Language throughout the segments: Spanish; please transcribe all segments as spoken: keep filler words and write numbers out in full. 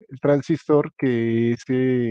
el transistor que es, eh,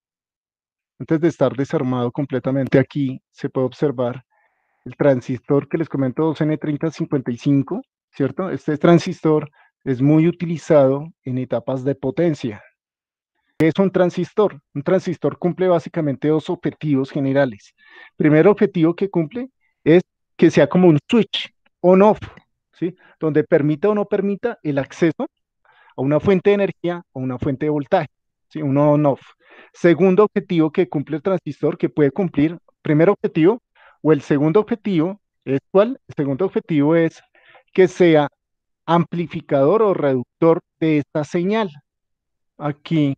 antes de estar desarmado completamente aquí, se puede observar el transistor que les comento dos N treinta cincuenta y cinco, ¿cierto? Este transistor es muy utilizado en etapas de potencia. ¿Qué es un transistor? Un transistor cumple básicamente dos objetivos generales. Primer objetivo que cumple es que sea como un switch on-off, ¿sí? Donde permita o no permita el acceso a una fuente de energía o una fuente de voltaje, ¿sí? Un on-off. Segundo objetivo que cumple el transistor, que puede cumplir, primer objetivo, o el segundo objetivo, ¿es cuál? El segundo objetivo es que sea amplificador o reductor de esta señal. Aquí,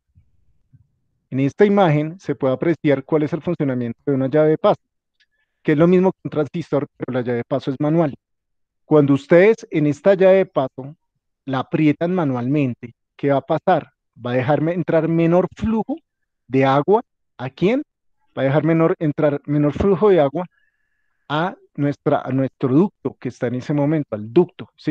en esta imagen, se puede apreciar cuál es el funcionamiento de una llave de paso, que es lo mismo que un transistor, pero la llave de paso es manual. Cuando ustedes en esta llave de paso la aprietan manualmente, ¿qué va a pasar? Va a dejarme entrar menor flujo de agua. ¿A quién? Va a dejar menor, entrar menor flujo de agua a, nuestra, a nuestro ducto que está en ese momento, al ducto, ¿sí?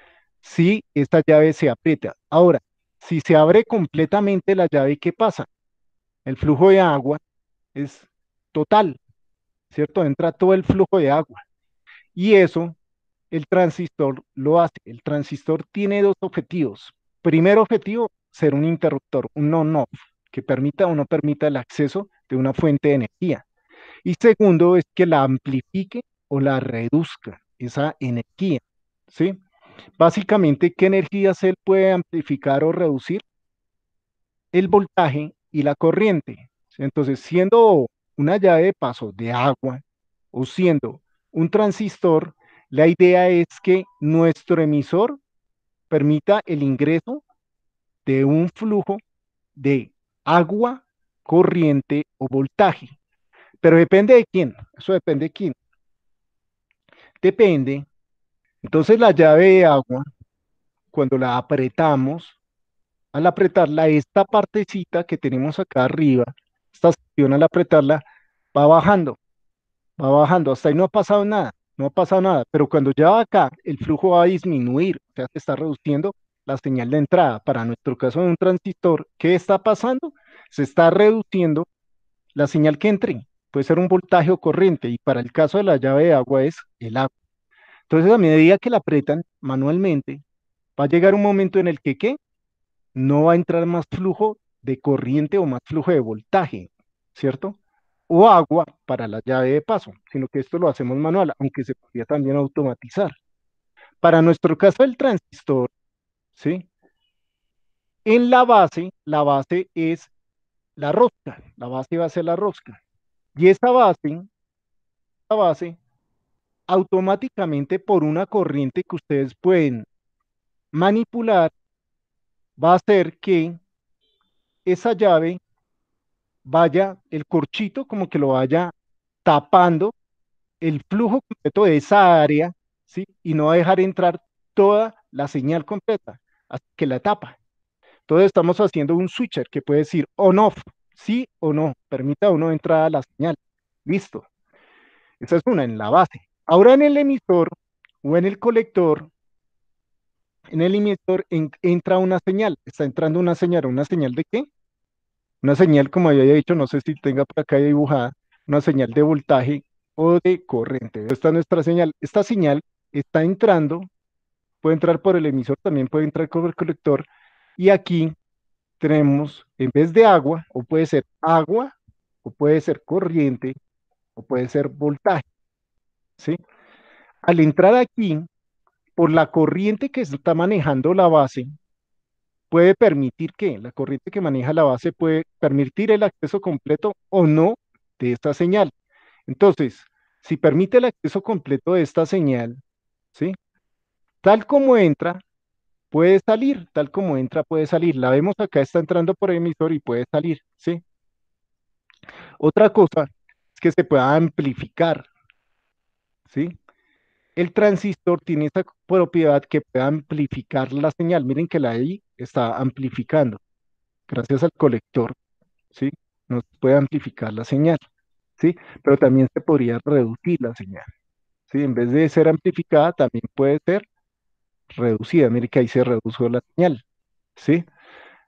Si esta llave se aprieta. Ahora, si se abre completamente la llave, ¿qué pasa? El flujo de agua es total, ¿cierto? Entra todo el flujo de agua. Y eso el transistor lo hace. El transistor tiene dos objetivos. Primer objetivo, ser un interruptor, un on-off, que permita o no permita el acceso de una fuente de energía. Y segundo es que la amplifique o la reduzca, esa energía, ¿sí? Básicamente, ¿qué energía se puede amplificar o reducir? El voltaje y la corriente. ¿Sí? Entonces, siendo una llave de paso de agua o siendo un transistor, la idea es que nuestro emisor permita el ingreso de un flujo de agua, corriente o voltaje. Pero depende de quién. Eso depende de quién. Depende. Entonces la llave de agua, cuando la apretamos, al apretarla, esta partecita que tenemos acá arriba, esta sección al apretarla, va bajando, va bajando. Hasta ahí no ha pasado nada, no ha pasado nada. Pero cuando ya va acá, el flujo va a disminuir, o sea, se está reduciendo la señal de entrada. Para nuestro caso de un transistor, ¿qué está pasando? Se está reduciendo la señal que entre. Puede ser un voltaje o corriente, y para el caso de la llave de agua es el agua. Entonces, a medida que la apretan manualmente, va a llegar un momento en el que, ¿qué? No va a entrar más flujo de corriente o más flujo de voltaje, ¿cierto? O agua para la llave de paso, sino que esto lo hacemos manual, aunque se podría también automatizar. Para nuestro caso el transistor, ¿sí? En la base, la base es la rosca, la base va a ser la rosca. Y esa base, la base, automáticamente por una corriente que ustedes pueden manipular, va a hacer que esa llave vaya, el corchito como que lo vaya tapando el flujo completo de esa área, ¿sí? Y no va a dejar entrar toda la señal completa, hasta que la tapa. Entonces estamos haciendo un switcher que puede decir on-off, sí o no, permita o no entrada a la señal. Listo. Esa es una en la base. Ahora en el emisor o en el colector, en el emisor en- entra una señal. Está entrando una señal. ¿Una señal de qué? Una señal, como ya había dicho, no sé si tenga por acá dibujada, una señal de voltaje o de corriente. Esta es nuestra señal. Esta señal está entrando, puede entrar por el emisor, también puede entrar por el colector. Y aquí tenemos, en vez de agua, o puede ser agua, o puede ser corriente, o puede ser voltaje, ¿sí? Al entrar aquí, por la corriente que está manejando la base, puede permitir que la corriente que maneja la base puede permitir el acceso completo o no de esta señal. Entonces, si permite el acceso completo de esta señal, ¿sí? Tal como entra, puede salir, tal como entra, puede salir. La vemos acá, está entrando por el emisor y puede salir, ¿sí? Otra cosa es que se pueda amplificar, ¿sí? El transistor tiene esa propiedad que puede amplificar la señal. Miren que la I está amplificando gracias al colector, ¿sí? Nos puede amplificar la señal, ¿sí? Pero también se podría reducir la señal, ¿sí? En vez de ser amplificada, también puede ser reducida. Mire que ahí se redujo la señal, ¿sí?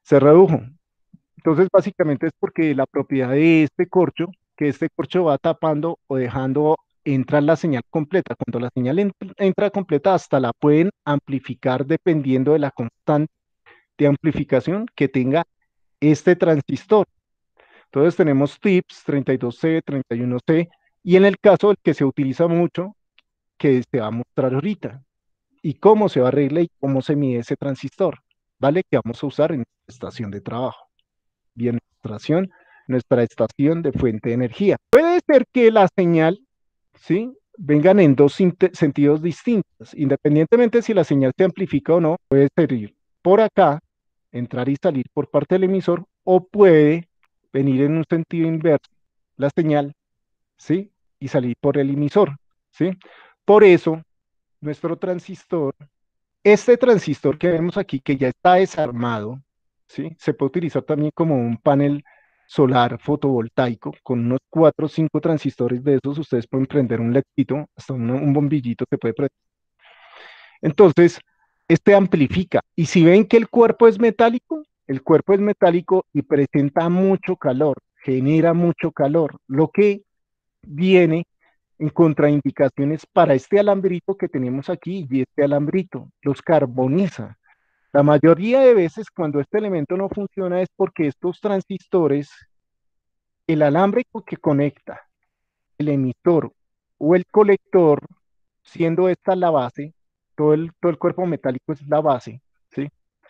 se redujo. Entonces, básicamente es porque la propiedad de este corcho, que este corcho va tapando o dejando entrar la señal completa. Cuando la señal en- entra completa, hasta la pueden amplificar dependiendo de la constante de amplificación que tenga este transistor. Entonces tenemos TIPS treinta y dos C, treinta y uno C, y en el caso del que se utiliza mucho, que se va a mostrar ahorita, y cómo se va a arreglar y cómo se mide ese transistor, ¿vale? Que vamos a usar en nuestra estación de trabajo. Bien, nuestra estación, nuestra estación de fuente de energía. Puede ser que la señal, ¿sí? Vengan en dos sentidos distintos, independientemente si la señal se amplifica o no, puede salir por acá, entrar y salir por parte del emisor, o puede venir en un sentido inverso, la señal, ¿sí? Y salir por el emisor, ¿sí? Por eso, nuestro transistor, este transistor que vemos aquí, que ya está desarmado, ¿sí? Se puede utilizar también como un panel solar fotovoltaico con unos cuatro o cinco transistores de esos. Ustedes pueden prender un ledcito, hasta un, un bombillito se puede prender. Entonces, este amplifica. Y si ven que el cuerpo es metálico, el cuerpo es metálico y presenta mucho calor, genera mucho calor, lo que viene en contraindicaciones para este alambrito que tenemos aquí y este alambrito, los carboniza. La mayoría de veces cuando este elemento no funciona es porque estos transistores, el alambre que conecta el emisor o el colector, siendo esta la base, todo el, todo el cuerpo metálico es la base, ¿sí?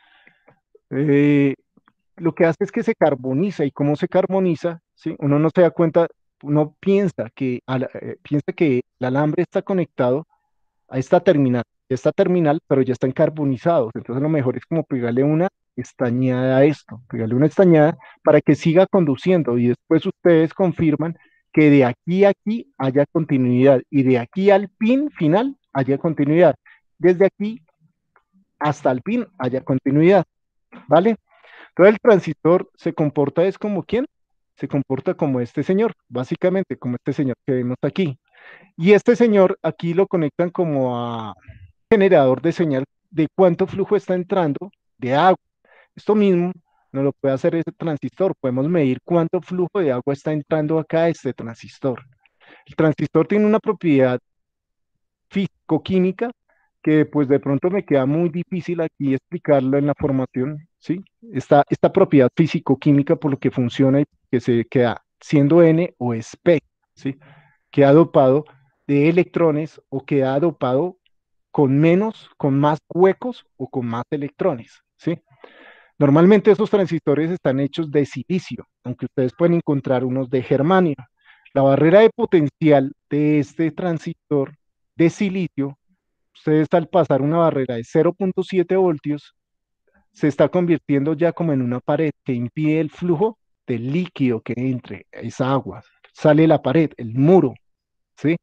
Eh, lo que hace es que se carboniza y cómo se carboniza, ¿sí? Uno no se da cuenta, uno piensa que, al- eh, piensa que el alambre está conectado a esta terminal, esta terminal, pero ya están carbonizados. Entonces lo mejor es como pegarle una estañada a esto, pegarle una estañada para que siga conduciendo y después ustedes confirman que de aquí a aquí haya continuidad y de aquí al pin final haya continuidad. Desde aquí hasta el pin haya continuidad, ¿vale? Entonces el transistor se comporta es como quién? Se comporta como este señor, básicamente como este señor que vemos aquí. Y este señor aquí lo conectan como a generador de señal de cuánto flujo está entrando de agua. Esto mismo no lo puede hacer este transistor. Podemos medir cuánto flujo de agua está entrando acá a este transistor. El transistor tiene una propiedad físico-química que pues de pronto me queda muy difícil aquí explicarlo en la formación, ¿sí? Esta, esta propiedad físico-química por lo que funciona y que se queda siendo N o es P, ¿sí? Queda dopado de electrones o queda dopado con menos, con más huecos o con más electrones, ¿sí? Normalmente esos transistores están hechos de silicio, aunque ustedes pueden encontrar unos de germanio. La barrera de potencial de este transistor de silicio, ustedes al pasar una barrera de cero punto siete voltios, se está convirtiendo ya como en una pared que impide el flujo del líquido que entre, esa agua. Sale la pared, el muro, ¿sí?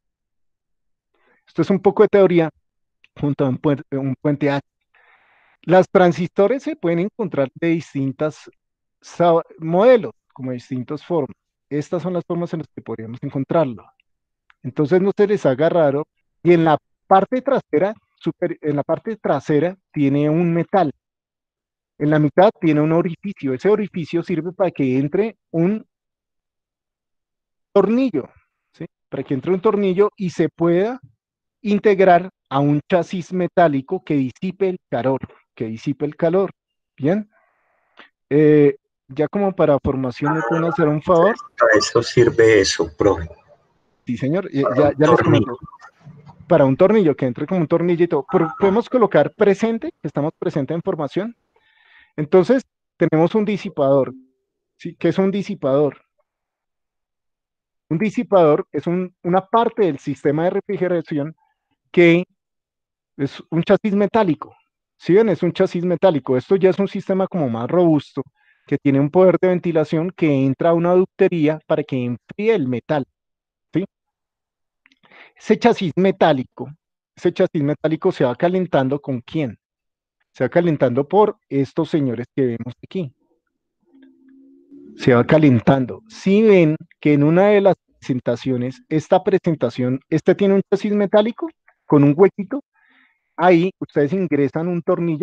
Esto es un poco de teoría junto a un puente, un puente H. Las transistores se pueden encontrar de distintas modelos, como de distintas formas. Estas son las formas en las que podríamos encontrarlo. Entonces no se les haga raro. Y en la parte trasera, super, en la parte trasera tiene un metal. En la mitad tiene un orificio. Ese orificio sirve para que entre un tornillo, ¿sí? Para que entre un tornillo y se pueda integrar a un chasis metálico que disipe el calor, que disipe el calor. Bien. Eh, ya como para formación me pueden hacer un favor. Para eso sirve eso, profe. Sí, señor, ya, Para ya, un ya les tornillo. comento. Para un tornillo, que entre como un tornillito, pero podemos colocar presente, que estamos presente en formación. Entonces, tenemos un disipador. ¿Sí? ¿Qué es un disipador? Un disipador es un, una parte del sistema de refrigeración que es un chasis metálico. ¿Sí ven? Es un chasis metálico. Esto ya es un sistema como más robusto, que tiene un poder de ventilación que entra a una ductería para que enfríe el metal. ¿Sí? Ese chasis metálico, ese chasis metálico se va calentando ¿con quién? Se va calentando por estos señores que vemos aquí. Se va calentando. Si ven que en una de las presentaciones, esta presentación, este tiene un chasis metálico con un huequito, ahí ustedes ingresan un tornillo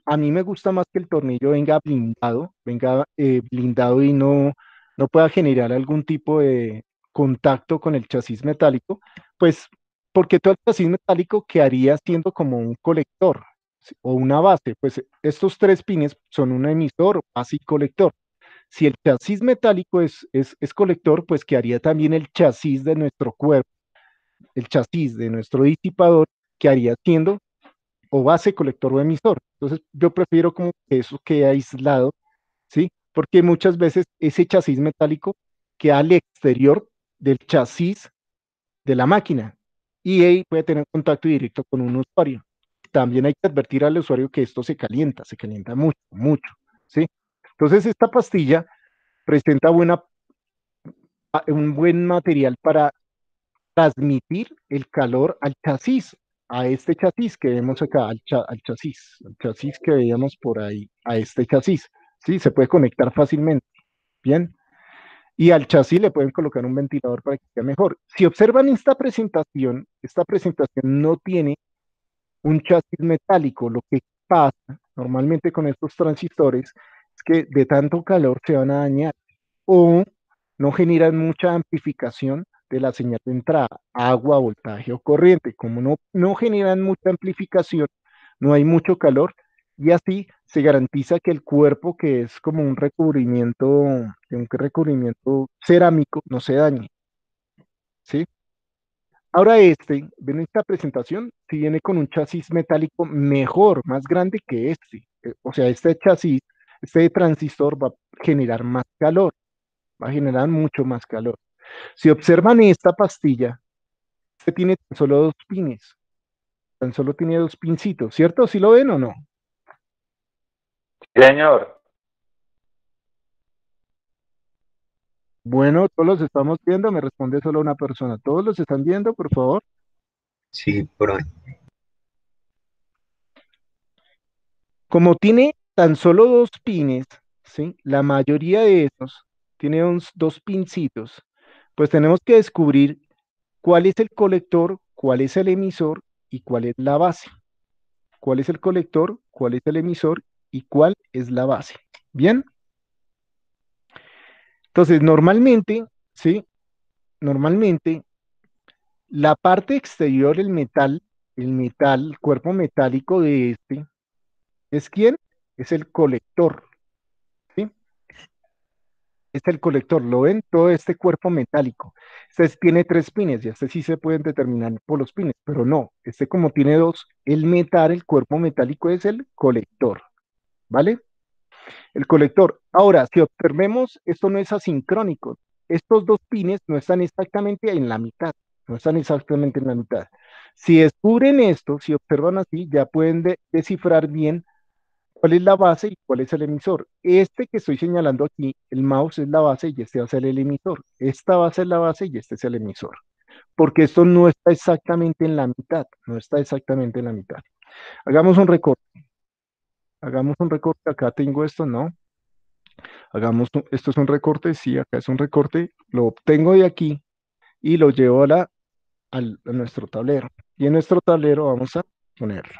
a mí me gusta más que el tornillo venga blindado, venga eh, blindado y no, no pueda generar algún tipo de contacto con el chasis metálico, pues porque todo el chasis metálico quedaría siendo como un colector, ¿sí? O una base, pues estos tres pines son un emisor, base y colector. Si el chasis metálico es, es, es colector, pues quedaría también el chasis de nuestro cuerpo, el chasis de nuestro disipador, quedaría siendo o base, colector o emisor. Entonces, yo prefiero como que eso quede aislado, ¿sí? Porque muchas veces ese chasis metálico queda al exterior del chasis de la máquina y ahí puede tener contacto directo con un usuario. También hay que advertir al usuario que esto se calienta, se calienta mucho, mucho, ¿sí? Entonces, esta pastilla presenta buena, un buen material para transmitir el calor al chasis, a este chasis que vemos acá, al, cha- al chasis, al chasis que veíamos por ahí, a este chasis, ¿sí? Se puede conectar fácilmente, ¿bien? Y al chasis le pueden colocar un ventilador para que sea mejor. Si observan esta presentación, esta presentación no tiene un chasis metálico. Lo que pasa normalmente con estos transistores es que de tanto calor se van a dañar o no generan mucha amplificación de la señal de entrada, agua, voltaje o corriente. Como no, no generan mucha amplificación, no hay mucho calor y así se garantiza que el cuerpo, que es como un recubrimiento, un recubrimiento cerámico, no se dañe, ¿sí? Ahora este, ven esta presentación, si viene con un chasis metálico mejor, más grande que este. Eh, O sea, este chasis, este transistor va a generar más calor, va a generar mucho más calor. Si observan esta pastilla, este tiene tan solo dos pines, tan solo tiene dos pincitos, ¿cierto? ¿Sí lo ven o no? Señor, Bueno, todos los estamos viendo, me responde solo una persona. ¿Todos los están viendo, por favor? Sí, profe. Como tiene tan solo dos pines, ¿sí? La mayoría de esos tiene dos, dos pincitos, pues tenemos que descubrir cuál es el colector, cuál es el emisor y cuál es la base. ¿Cuál es el colector, cuál es el emisor y cuál es la base? Bien, entonces normalmente, ¿sí? Normalmente la parte exterior, el metal, el metal, el cuerpo metálico de este, ¿es quién? Es el colector, ¿sí? Es el colector, ¿lo ven? Todo este cuerpo metálico. Este tiene tres pines y este sí se pueden determinar por los pines, pero no, este como tiene dos, el metal, el cuerpo metálico es el colector, ¿vale? El colector. Ahora, si observemos, esto no es asincrónico. Estos dos pines no están exactamente en la mitad, no están exactamente en la mitad. Si descubren esto, si observan así, ya pueden de- descifrar bien cuál es la base y cuál es el emisor. Este que estoy señalando aquí, el mouse es la base y este va a ser el emisor. Esta va a ser la base y este es el emisor. Porque esto no está exactamente en la mitad, no está exactamente en la mitad. Hagamos un recorte, hagamos un recorte. Acá tengo esto, ¿no? Hagamos, un- esto es un recorte, sí, acá es un recorte. Lo obtengo de aquí y lo llevo a, la, al- a nuestro tablero. Y en nuestro tablero vamos a ponerlo.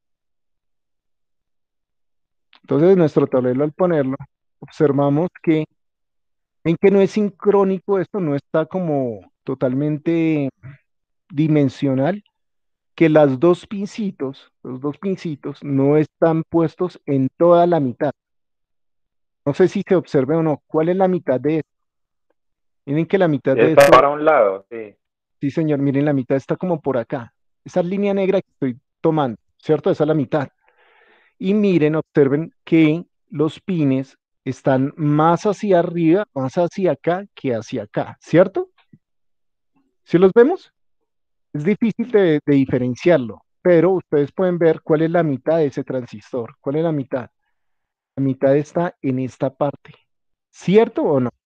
Entonces, en nuestro tablero al ponerlo, observamos que en que no es sincrónico, esto no está como totalmente dimensional, que las dos pincitos, los dos pincitos no están puestos en toda la mitad. No sé si se observe o no, ¿cuál es la mitad de esto? Miren que la mitad de está esto, para un lado, sí. sí señor, miren la mitad está como por acá. Esa línea negra que estoy tomando, ¿cierto? Esa es la mitad. Y miren, observen que los pines están más hacia arriba, más hacia acá que hacia acá, ¿cierto? ¿Sí los vemos? Es difícil de, de diferenciarlo, pero ustedes pueden ver cuál es la mitad de ese transistor. ¿Cuál es la mitad? La mitad está en esta parte. ¿Cierto o no?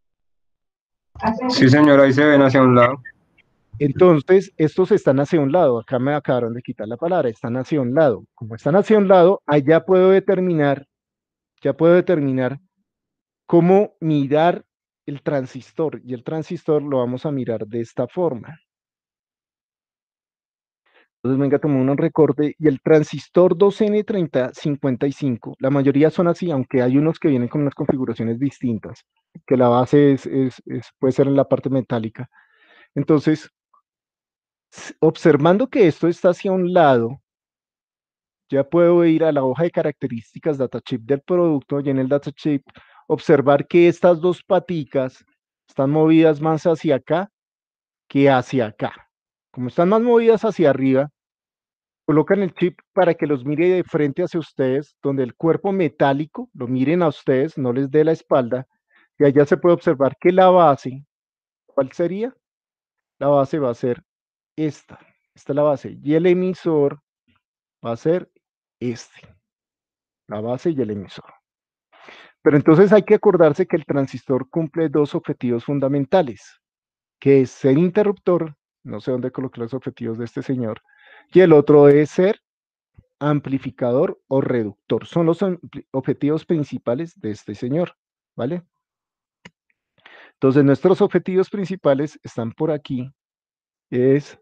Sí, señor, ahí se ven hacia un lado. Entonces, estos están hacia un lado. Acá me acabaron de quitar la palabra. Están hacia un lado. Como están hacia un lado, allá puedo determinar, ya puedo determinar cómo mirar el transistor. Y el transistor lo vamos a mirar de esta forma. Entonces, venga, tomamos un recorte y el transistor dos N treinta cincuenta y cinco, la mayoría son así, aunque hay unos que vienen con unas configuraciones distintas, que la base es, es- es- puede ser en la parte metálica. Entonces, s- observando que esto está hacia un lado, ya puedo ir a la hoja de características datachip del producto y en el datachip observar que estas dos paticas están movidas más hacia acá que hacia acá. Como están más movidas hacia arriba, colocan el chip para que los mire de frente hacia ustedes, donde el cuerpo metálico lo miren a ustedes, no les dé la espalda, y allá se puede observar que la base, ¿cuál sería? La base va a ser esta, esta es la base, y el emisor va a ser este, la base y el emisor. Pero entonces hay que acordarse que el transistor cumple dos objetivos fundamentales, que es ser interruptor, no sé dónde coloqué los objetivos de este señor, y el otro es ser amplificador o reductor. Son los objetivos principales de este señor, ¿vale? Entonces, nuestros objetivos principales están por aquí, es,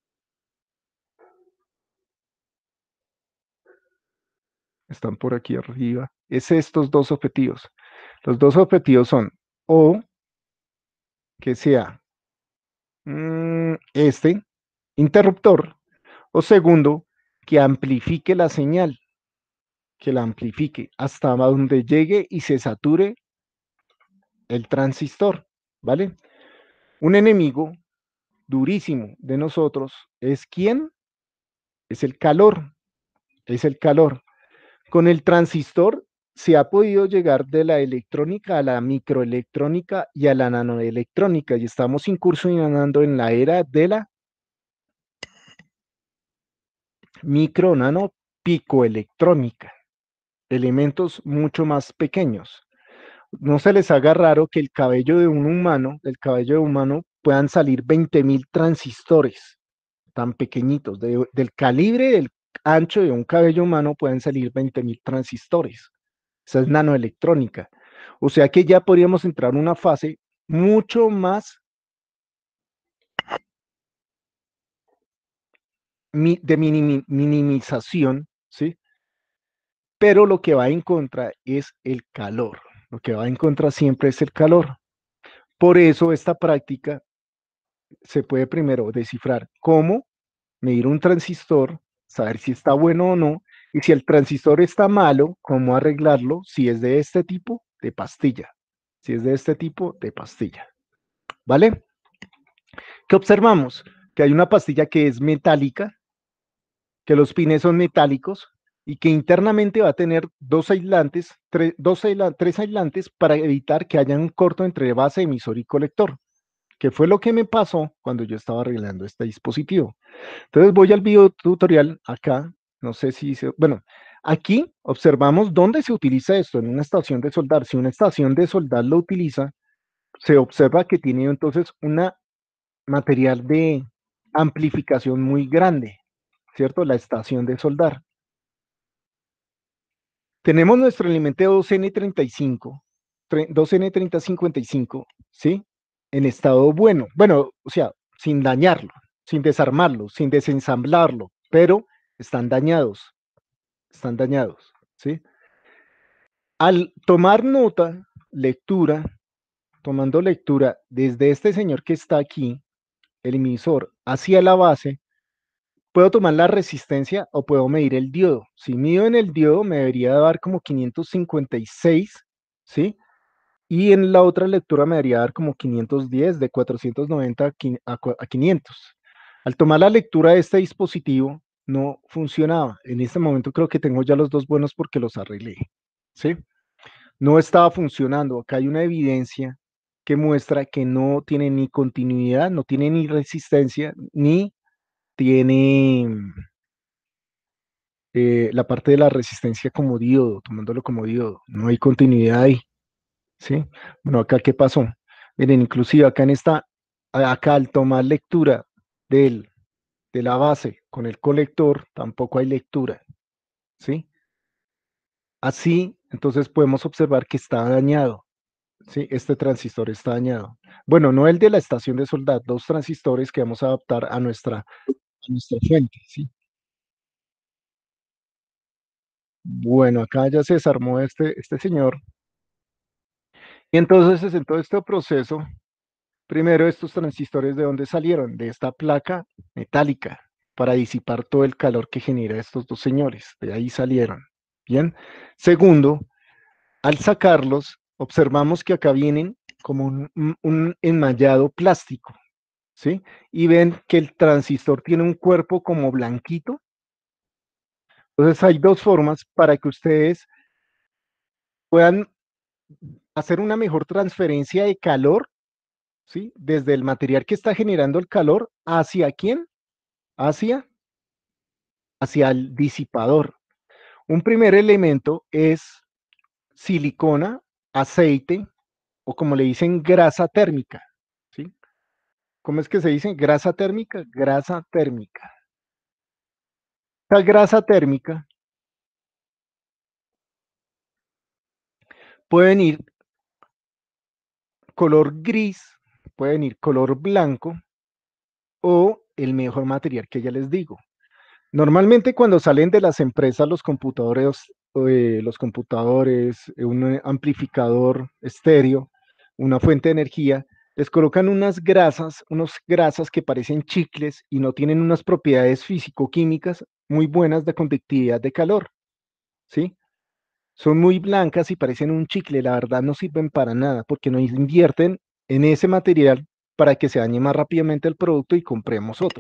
están por aquí arriba, es estos dos objetivos. Los dos objetivos son o que sea mmm, este interruptor, o segundo, que amplifique la señal, que la amplifique hasta donde llegue y se sature el transistor, ¿vale? Un enemigo durísimo de nosotros es quién? Es el calor, es el calor. Con el transistor se ha podido llegar de la electrónica a la microelectrónica y a la nanoelectrónica y estamos incursionando en la era de la micro nano picoelectrónica, elementos mucho más pequeños. No se les haga raro que el cabello de un humano, del cabello de un humano, puedan salir veinte mil transistores tan pequeñitos, de- del calibre del ancho de un cabello humano pueden salir veinte mil transistores. Esa es nanoelectrónica. O sea que ya podríamos entrar en una fase mucho más mi- de minimi- minimización, ¿sí? Pero lo que va en contra es el calor. Lo que va en contra siempre es el calor. Por eso esta práctica se puede primero descifrar cómo medir un transistor, saber si está bueno o no, y si el transistor está malo, cómo arreglarlo, si es de este tipo de pastilla, si es de este tipo de pastilla, ¿vale? ¿Qué observamos? Que hay una pastilla que es metálica, que los pines son metálicos y que internamente va a tener dos aislantes, tres, dos aisla, tres aislantes para evitar que haya un corto entre base, emisor y colector, que fue lo que me pasó cuando yo estaba arreglando este dispositivo. Entonces voy al video tutorial acá, no sé si, se, bueno, aquí observamos dónde se utiliza esto, en una estación de soldar. Si una estación de soldar lo utiliza, se observa que tiene entonces una material de amplificación muy grande, ¿cierto? La estación de soldar. Tenemos nuestro elemento dos N treinta y cinco, dos N treinta cincuenta y cinco, ¿sí? En estado bueno, bueno, o sea, sin dañarlo, sin desarmarlo, sin desensamblarlo, pero están dañados, están dañados, ¿sí? Al tomar nota, lectura, tomando lectura desde este señor que está aquí, el emisor, hacia la base, puedo tomar la resistencia o puedo medir el diodo. Si mido en el diodo, me debería dar como quinientos cincuenta y seis, ¿sí? Y en la otra lectura me debería dar como quinientos diez, de cuatrocientos noventa a quinientos. Al tomar la lectura de este dispositivo, no funcionaba. En este momento creo que tengo ya los dos buenos porque los arreglé, ¿sí? No estaba funcionando. Acá hay una evidencia que muestra que no tiene ni continuidad, no tiene ni resistencia, ni tiene eh, la parte de la resistencia como diodo, tomándolo como diodo. No hay continuidad ahí, ¿sí? Bueno, acá, ¿qué pasó? Miren, inclusive acá en esta, acá al tomar lectura del, de la base con el colector, tampoco hay lectura, ¿sí? Así, entonces podemos observar que está dañado, ¿sí? Este transistor está dañado. Bueno, no el de la estación de soldar, dos transistores que vamos a adaptar a nuestra a nuestra fuente, ¿sí? Bueno, acá ya se desarmó este, este señor. Y entonces, en todo este proceso, primero estos transistores de dónde salieron, de esta placa metálica, para disipar todo el calor que genera estos dos señores. De ahí salieron. Bien. Segundo, al sacarlos, observamos que acá vienen como un, un- un enmallado plástico, ¿sí? Y ven que el transistor tiene un cuerpo como blanquito. Entonces hay dos formas para que ustedes puedan hacer una mejor transferencia de calor, ¿sí? Desde el material que está generando el calor hacia quién, hacia, hacia el disipador. Un primer elemento es silicona, aceite o como le dicen grasa térmica, ¿sí? ¿Cómo es que se dice? Grasa térmica, grasa térmica. La grasa térmica puede venir color gris, puede venir color blanco o el mejor material que ya les digo. Normalmente cuando salen de las empresas los computadores, eh, los computadores, eh, un eh, amplificador estéreo, una fuente de energía, les colocan unas grasas, unas grasas que parecen chicles y no tienen unas propiedades físico-químicas muy buenas de conductividad de calor, ¿sí? Son muy blancas y parecen un chicle, la verdad no sirven para nada porque no invierten en ese material para que se dañe más rápidamente el producto y compremos otro.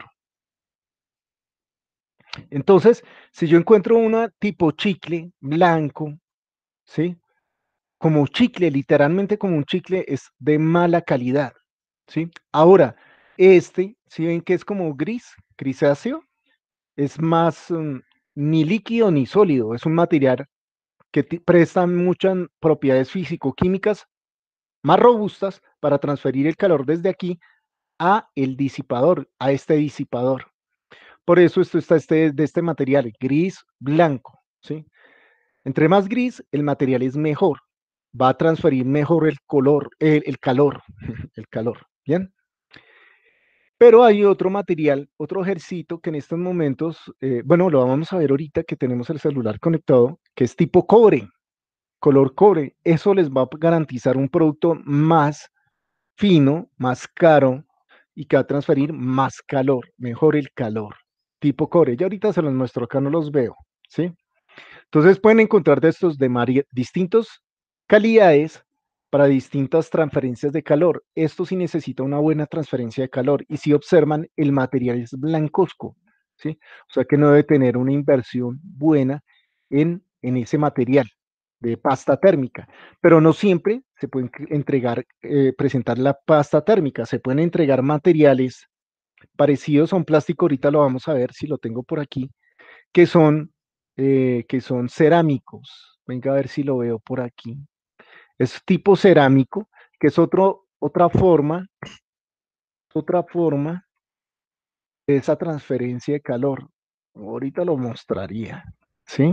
Entonces, si yo encuentro una tipo chicle blanco, ¿sí? Como chicle, literalmente como un chicle, es de mala calidad, ¿sí? Ahora, este, si ven que es como gris, grisáceo, es más um, ni líquido ni sólido, es un material que presta muchas propiedades físico-químicas más robustas para transferir el calor desde aquí a el disipador, a este disipador. Por eso esto está este, de este material gris blanco, ¿sí? Entre más gris, el material es mejor, va a transferir mejor el color, el, el calor, el calor, ¿bien? Pero hay otro material, otro ejercito que en estos momentos, eh, bueno, lo vamos a ver ahorita que tenemos el celular conectado, que es tipo cobre, color cobre. Eso les va a garantizar un producto más fino, más caro y que va a transferir más calor, mejor el calor, tipo cobre. Ya ahorita se los muestro, acá no los veo, ¿sí? Entonces pueden encontrar de estos de distintos calidades para distintas transferencias de calor. Esto sí necesita una buena transferencia de calor y si observan el material es blancuzco, ¿sí? O sea que no debe tener una inversión buena en, en ese material de pasta térmica, pero no siempre se pueden entregar, eh, presentar la pasta térmica, se pueden entregar materiales parecidos a un plástico, ahorita lo vamos a ver si lo tengo por aquí, que son, eh, que son cerámicos. Venga a ver si lo veo por aquí. Es tipo cerámico, que es otro, otra forma, otra forma de esa transferencia de calor. Ahorita lo mostraría, ¿sí?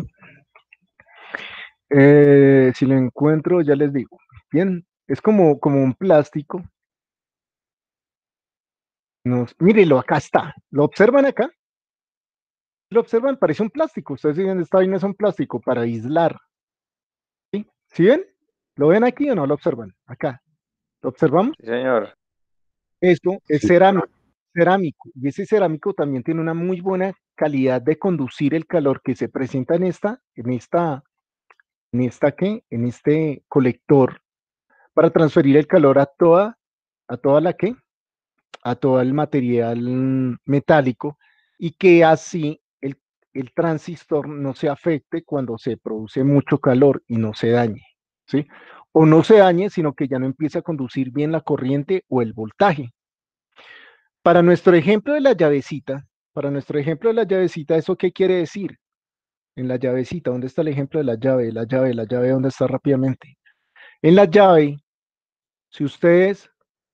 Eh, si lo encuentro, ya les digo. Bien, es como, como un plástico. Nos, mírelo, acá está. ¿Lo observan acá? ¿Lo observan? Parece un plástico. Ustedes dicen, esta vaina es un plástico para aislar. ¿Sí? ¿Sí ven? ¿Lo ven aquí o no lo observan? Acá. ¿Lo observamos? Sí, señor. Esto es Sí, cerámico, cerámico. Y ese cerámico también tiene una muy buena calidad de conducir el calor que se presenta en esta, en esta, en esta ¿qué? En este colector para transferir el calor a toda, a toda la ¿qué? A todo el material metálico y que así el, el transistor no se afecte cuando se produce mucho calor y no se dañe, ¿sí? O no se dañe, sino que ya no empiece a conducir bien la corriente o el voltaje. Para nuestro ejemplo de la llavecita, para nuestro ejemplo de la llavecita, ¿eso qué quiere decir? En la llavecita, ¿dónde está el ejemplo de la llave? La llave, la llave, ¿dónde está rápidamente? En la llave, si ustedes,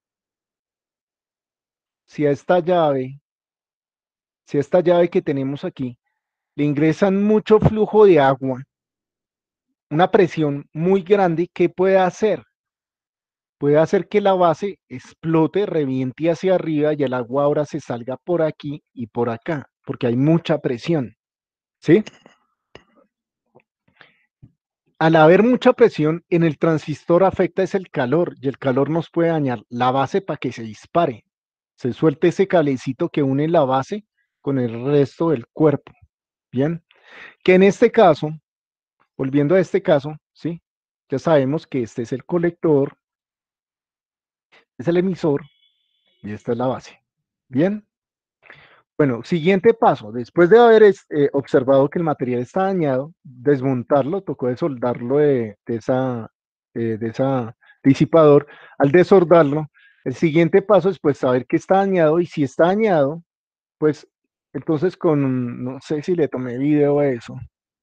si a esta llave, si a esta llave que tenemos aquí, le ingresan mucho flujo de agua, una presión muy grande, ¿qué puede hacer? Puede hacer que la base explote, reviente hacia arriba y el agua ahora se salga por aquí y por acá. porque hay mucha presión, ¿sí? Al haber mucha presión en el transistor afecta es el calor y el calor nos puede dañar la base para que se dispare, se suelte ese cablecito que une la base con el resto del cuerpo, ¿bien? Que en este caso, volviendo a este caso, ¿sí? Ya sabemos que este es el colector, es el emisor y esta es la base, ¿bien? Bueno, siguiente paso, después de haber es- eh, observado que el material está dañado, desmontarlo, tocó desoldarlo de, de esa, eh, de esa disipador. Al desoldarlo, el siguiente paso es pues saber que está dañado y si está dañado, pues entonces con, no sé si le tomé video a eso,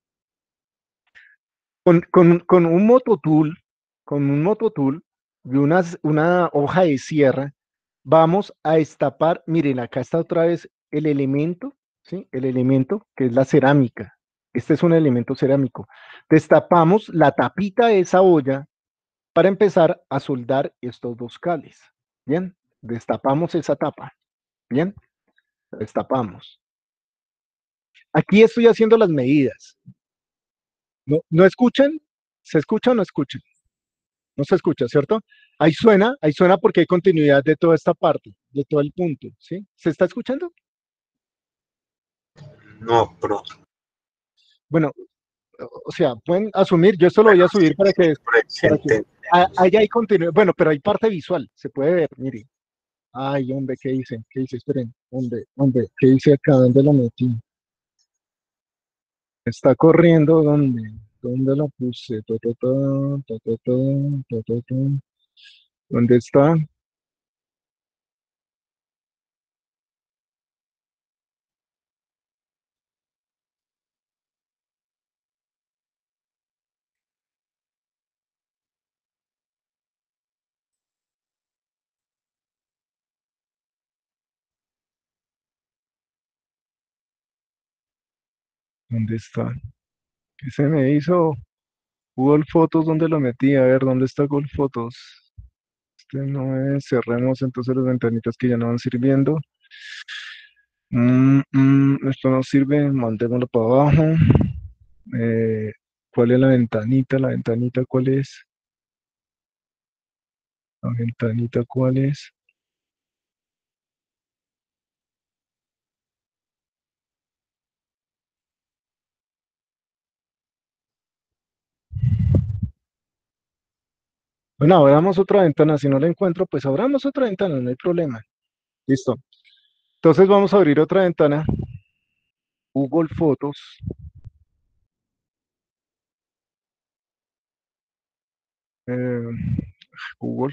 con, con, con un mototool, con un mototool y unas, una hoja de sierra, vamos a destapar, miren, acá está otra vez el elemento, ¿sí? El elemento que es la cerámica. Este es un elemento cerámico. Destapamos la tapita de esa olla para empezar a soldar estos dos cables. Bien, destapamos esa tapa. Bien, destapamos. Aquí estoy haciendo las medidas. ¿No, no escuchan? ¿Se escucha o no escuchan? No se escucha, ¿cierto? Ahí suena, ahí suena porque hay continuidad de toda esta parte, de todo el punto, ¿sí? ¿Se está escuchando? No, pero Bueno, o o sea, pueden asumir, yo esto lo voy bueno, a subir para que, por ahí se para que, entiende. ah, allá hay continuidad, bueno, pero hay parte visual, se puede ver, mire. Ay, hombre, ¿qué dice? ¿Qué dice? Esperen, hombre, hombre, ¿qué dice acá? ¿Dónde lo metí? Está corriendo, ¿dónde? ¿Dónde lo puse? Ta, ta, ta, ta, ta, ta, ta, ta, ta. ¿Dónde está? ¿Dónde está? ¿Qué se me hizo? Google Fotos, ¿dónde lo metí? A ver, ¿dónde está Google Fotos? Este no es, cerremos entonces las ventanitas que ya no van sirviendo. Mm, mm, esto no sirve, mandémoslo para abajo. Eh, ¿cuál es la ventanita? ¿La ventanita cuál es? ¿La ventanita cuál es? Bueno, abramos otra ventana. Si no la encuentro, pues abramos otra ventana, no hay problema. Listo. Entonces vamos a abrir otra ventana. Google Fotos. eh, Google.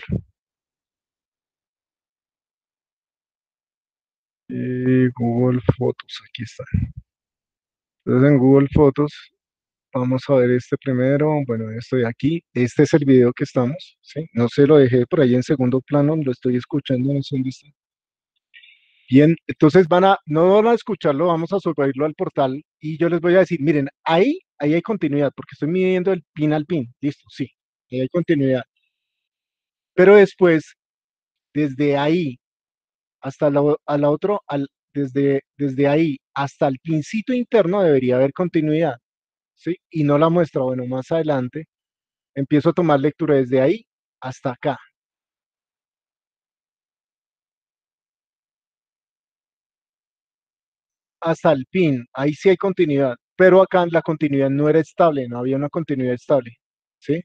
Y Google Fotos. Aquí está. Entonces en Google Fotos vamos a ver este primero. Bueno, estoy aquí. Este es el video que estamos, ¿sí? No se lo dejé por ahí en segundo plano, lo estoy escuchando, no sé dónde está. Bien, entonces van a, no van a escucharlo, vamos a subirlo al portal y yo les voy a decir, miren, ahí, ahí hay continuidad, porque estoy midiendo el pin al pin. Listo, sí, ahí hay continuidad. Pero después, desde ahí hasta la, o- a la otro, al, desde, desde ahí hasta el pincito interno debería haber continuidad, ¿sí? Y no la muestra. Bueno, más adelante empiezo a tomar lectura desde ahí hasta acá, hasta el pin. Ahí sí hay continuidad, pero acá la continuidad no era estable, no había una continuidad estable, ¿sí?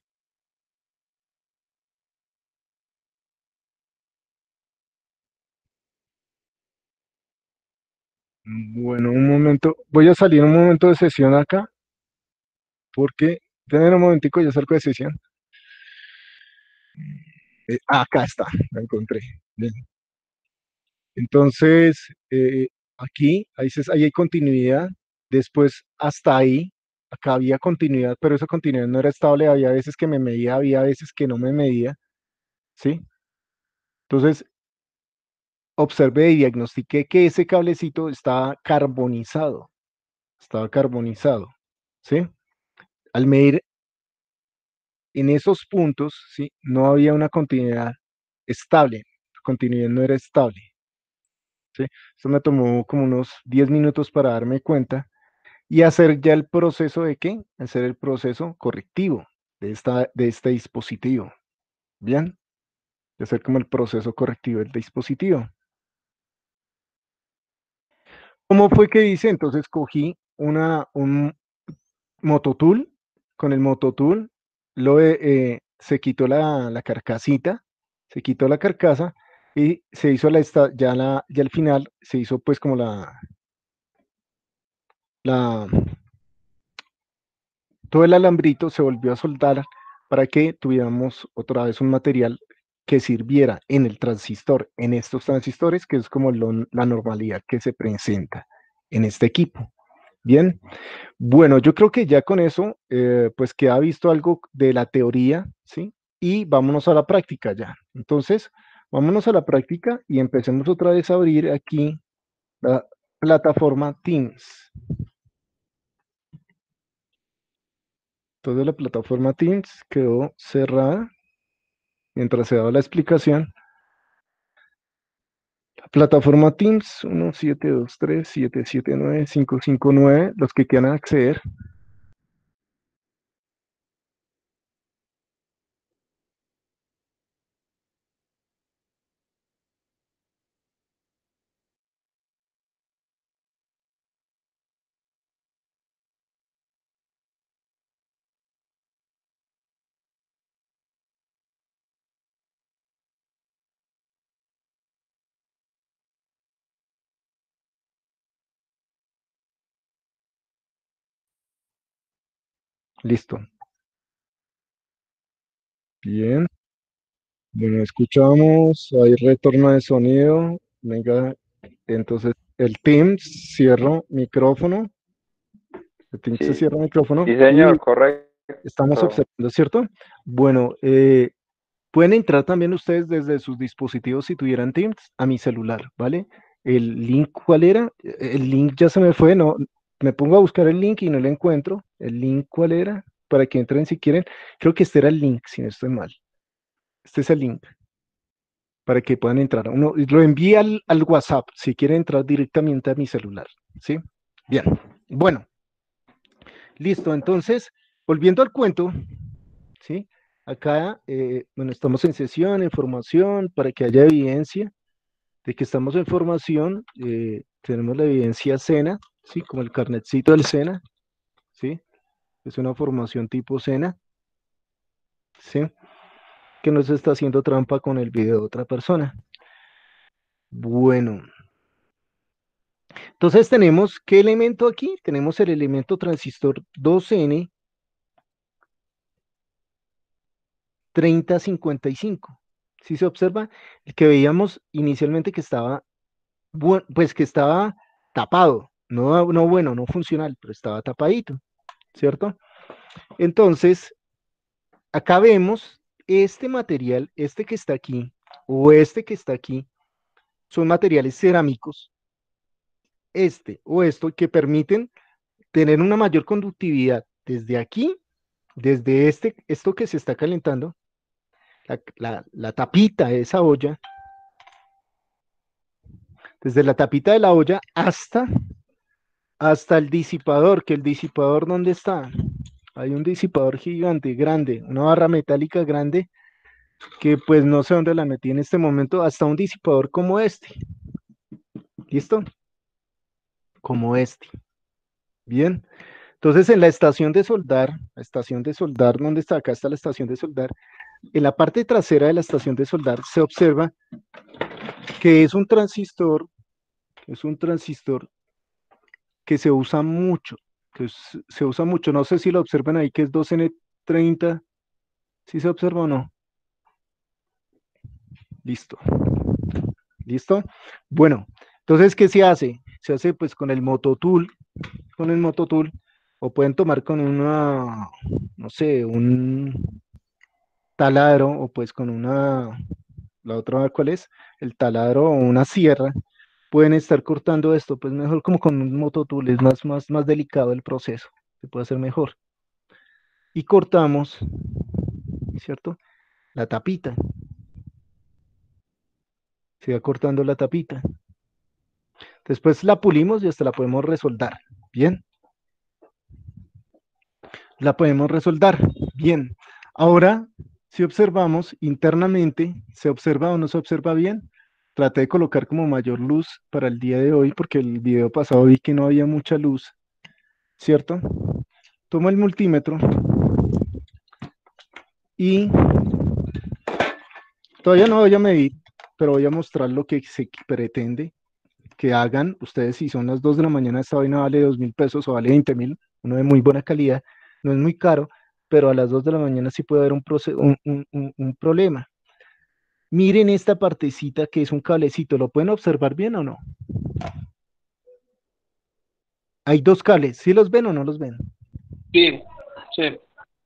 Bueno, un momento, voy a salir un momento de sesión acá, porque, tener un momentico, ya salgo de sesión. Eh, ah, acá está, la encontré. Bien. Entonces, eh, aquí, ahí, se- ahí hay continuidad, después hasta ahí, acá había continuidad, pero esa continuidad no era estable, había veces que me medía, había veces que no me medía, ¿sí? Entonces, observé y diagnostiqué que ese cablecito estaba carbonizado, estaba carbonizado, ¿sí? Al medir en esos puntos, ¿sí? No había una continuidad estable, la continuidad no era estable, ¿sí? Esto me tomó como unos diez minutos para darme cuenta y hacer ya el proceso de qué? Hacer el proceso correctivo de, esta, de este dispositivo. Bien, de hacer como el proceso correctivo del dispositivo. ¿Cómo fue que hice? Entonces cogí una, un mototool, con el mototool lo, eh, eh, se quitó la, la carcasita, se quitó la carcasa y se hizo la, esta, ya, la, ya al final se hizo pues como la, la, todo el alambrito se volvió a soldar para que tuviéramos otra vez un material que sirviera en el transistor, en estos transistores, que es como lo- la normalidad que se presenta en este equipo. Bien, bueno, yo creo que ya con eso, eh, pues queda visto algo de la teoría, ¿sí? Y vámonos a la práctica ya. Entonces, vámonos a la práctica y empecemos otra vez a abrir aquí la plataforma Teams. Entonces, la plataforma Teams quedó cerrada mientras se daba la explicación. La plataforma Teams, uno siete dos tres siete siete nueve cinco cinco nueve, los que quieran acceder. Listo. Bien. Bueno, escuchamos, hay retorno de sonido. Venga, entonces el Teams, cierro micrófono. El Teams se Sí, cierra micrófono sí, y señor, correcto. estamos observando, ¿cierto? Bueno, eh, pueden entrar también ustedes desde sus dispositivos si tuvieran Teams a mi celular, ¿vale? El link, ¿cuál era? Eh, El link ya se me fue, no, me pongo a buscar el link y no lo encuentro. ¿El link cuál era? Para que entren si quieren. Creo que este era el link, si no estoy mal. Este es el link para que puedan entrar. Uno lo envía al, al WhatsApp si quieren entrar directamente a mi celular, ¿sí? Bien, bueno, listo. Entonces, volviendo al cuento, ¿sí? Acá, eh, bueno, estamos en sesión, en formación, para que haya evidencia de que estamos en formación. Eh, tenemos la evidencia SENA, ¿sí? Como el carnetcito del SENA, ¿sí? Es una formación tipo SENA, ¿sí? Que no se está haciendo trampa con el video de otra persona. Bueno, entonces tenemos, ¿qué elemento aquí? Tenemos el elemento transistor dos N treinta cincuenta y cinco. Si se observa, el que veíamos inicialmente que estaba, bu- pues que estaba tapado, no, no bueno, no funcional, pero estaba tapadito, ¿cierto? Entonces, acá vemos este material, este que está aquí, o este que está aquí, son materiales cerámicos, este o esto, que permiten tener una mayor conductividad desde aquí, desde este, esto que se está calentando, la, la, la tapita de esa olla, desde la tapita de la olla hasta, hasta el disipador, que el disipador, ¿dónde está? Hay un disipador gigante, grande, una barra metálica grande, que pues no sé dónde la metí en este momento, hasta un disipador como este, ¿listo? Como este, bien. Entonces en la estación de soldar, la estación de soldar, ¿dónde está? Acá está la estación de soldar. En la parte trasera de la estación de soldar se observa que es un transistor, es un transistor que se usa mucho, que es- se usa mucho, no sé si lo observan ahí, que es dos N treinta, si se observa o no. Listo, listo. Bueno, entonces, ¿qué se hace? Se hace pues con el mototool, con el mototool, o pueden tomar con una, no sé, un taladro, o pues con una, la otra, ¿cuál es? El taladro o una sierra. Pueden estar cortando esto, pues mejor como con un mototool, es más, más, más delicado el proceso, se puede hacer mejor. Y cortamos, ¿cierto? La tapita, se va cortando la tapita. Después la pulimos y hasta la podemos resoldar. Bien. La podemos resoldar. Bien. Ahora, si observamos internamente, ¿se observa o no se observa bien? Traté de colocar como mayor luz para el día de hoy porque el video pasado vi que no había mucha luz, ¿cierto? Tomo el multímetro y todavía no voy a medir, pero voy a mostrar lo que se pretende que hagan ustedes. Si son las dos de la mañana, esta vaina vale dos mil pesos o vale veinte mil, uno de muy buena calidad, no es muy caro, pero a las dos de la mañana sí puede haber un, un, un, un, un problema. Miren esta partecita que es un cablecito, ¿lo pueden observar bien o no? Hay dos cables, ¿sí los ven o no los ven? Sí, sí.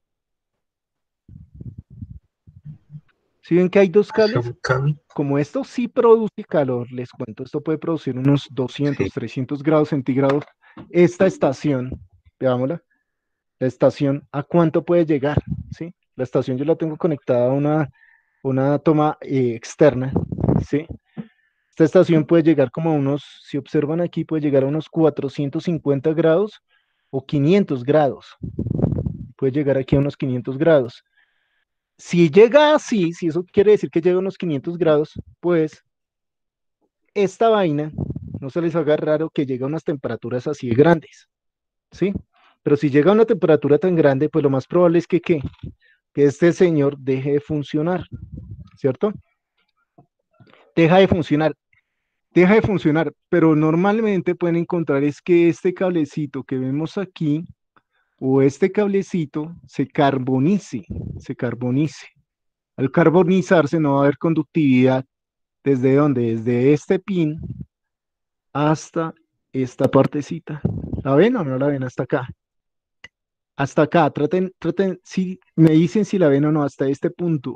¿Sí ven que hay dos cables? Son cami- Como esto sí produce calor, les cuento, esto puede producir unos doscientos, Sí. trescientos grados centígrados. Esta estación, veámosla, la estación, ¿a cuánto puede llegar? ¿Sí? La estación yo la tengo conectada a una, una toma eh, externa, ¿sí? Esta estación puede llegar como a unos, si observan aquí, puede llegar a unos cuatrocientos cincuenta grados o quinientos grados. Puede llegar aquí a unos quinientos grados. Si llega así, si eso quiere decir que llega a unos quinientos grados, pues esta vaina, no se les haga raro que llegue a unas temperaturas así de grandes, ¿sí? Pero si llega a una temperatura tan grande, pues lo más probable es que, ¿qué? Que este señor deje de funcionar, ¿cierto? Deja de funcionar, deja de funcionar, pero normalmente pueden encontrar es que este cablecito que vemos aquí, o este cablecito, se carbonice, se carbonice. Al carbonizarse no va a haber conductividad. ¿Desde dónde? Desde este pin hasta esta partecita. ¿La ven o no la ven? Hasta acá. Hasta acá. Traten, traten, si me dicen si la ven o no, hasta este punto.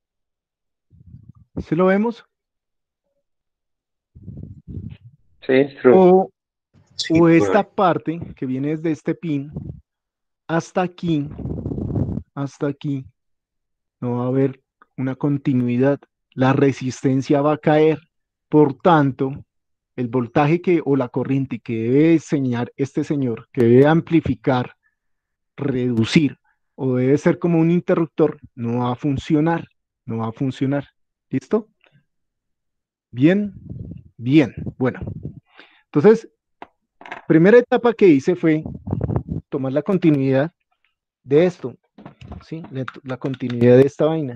¿Sí lo vemos? Sí, true. O, Sí, o por esta ahí. parte que viene desde este pin hasta aquí, hasta aquí, no va a haber una continuidad. La resistencia va a caer. Por tanto, el voltaje que, o la corriente que debe enseñar este señor, que debe amplificar, reducir, o debe ser como un interruptor, no va a funcionar, no va a funcionar. ¿Listo? Bien, bien. Bueno, entonces, primera etapa que hice fue tomar la continuidad de esto, ¿sí? La, la continuidad de esta vaina.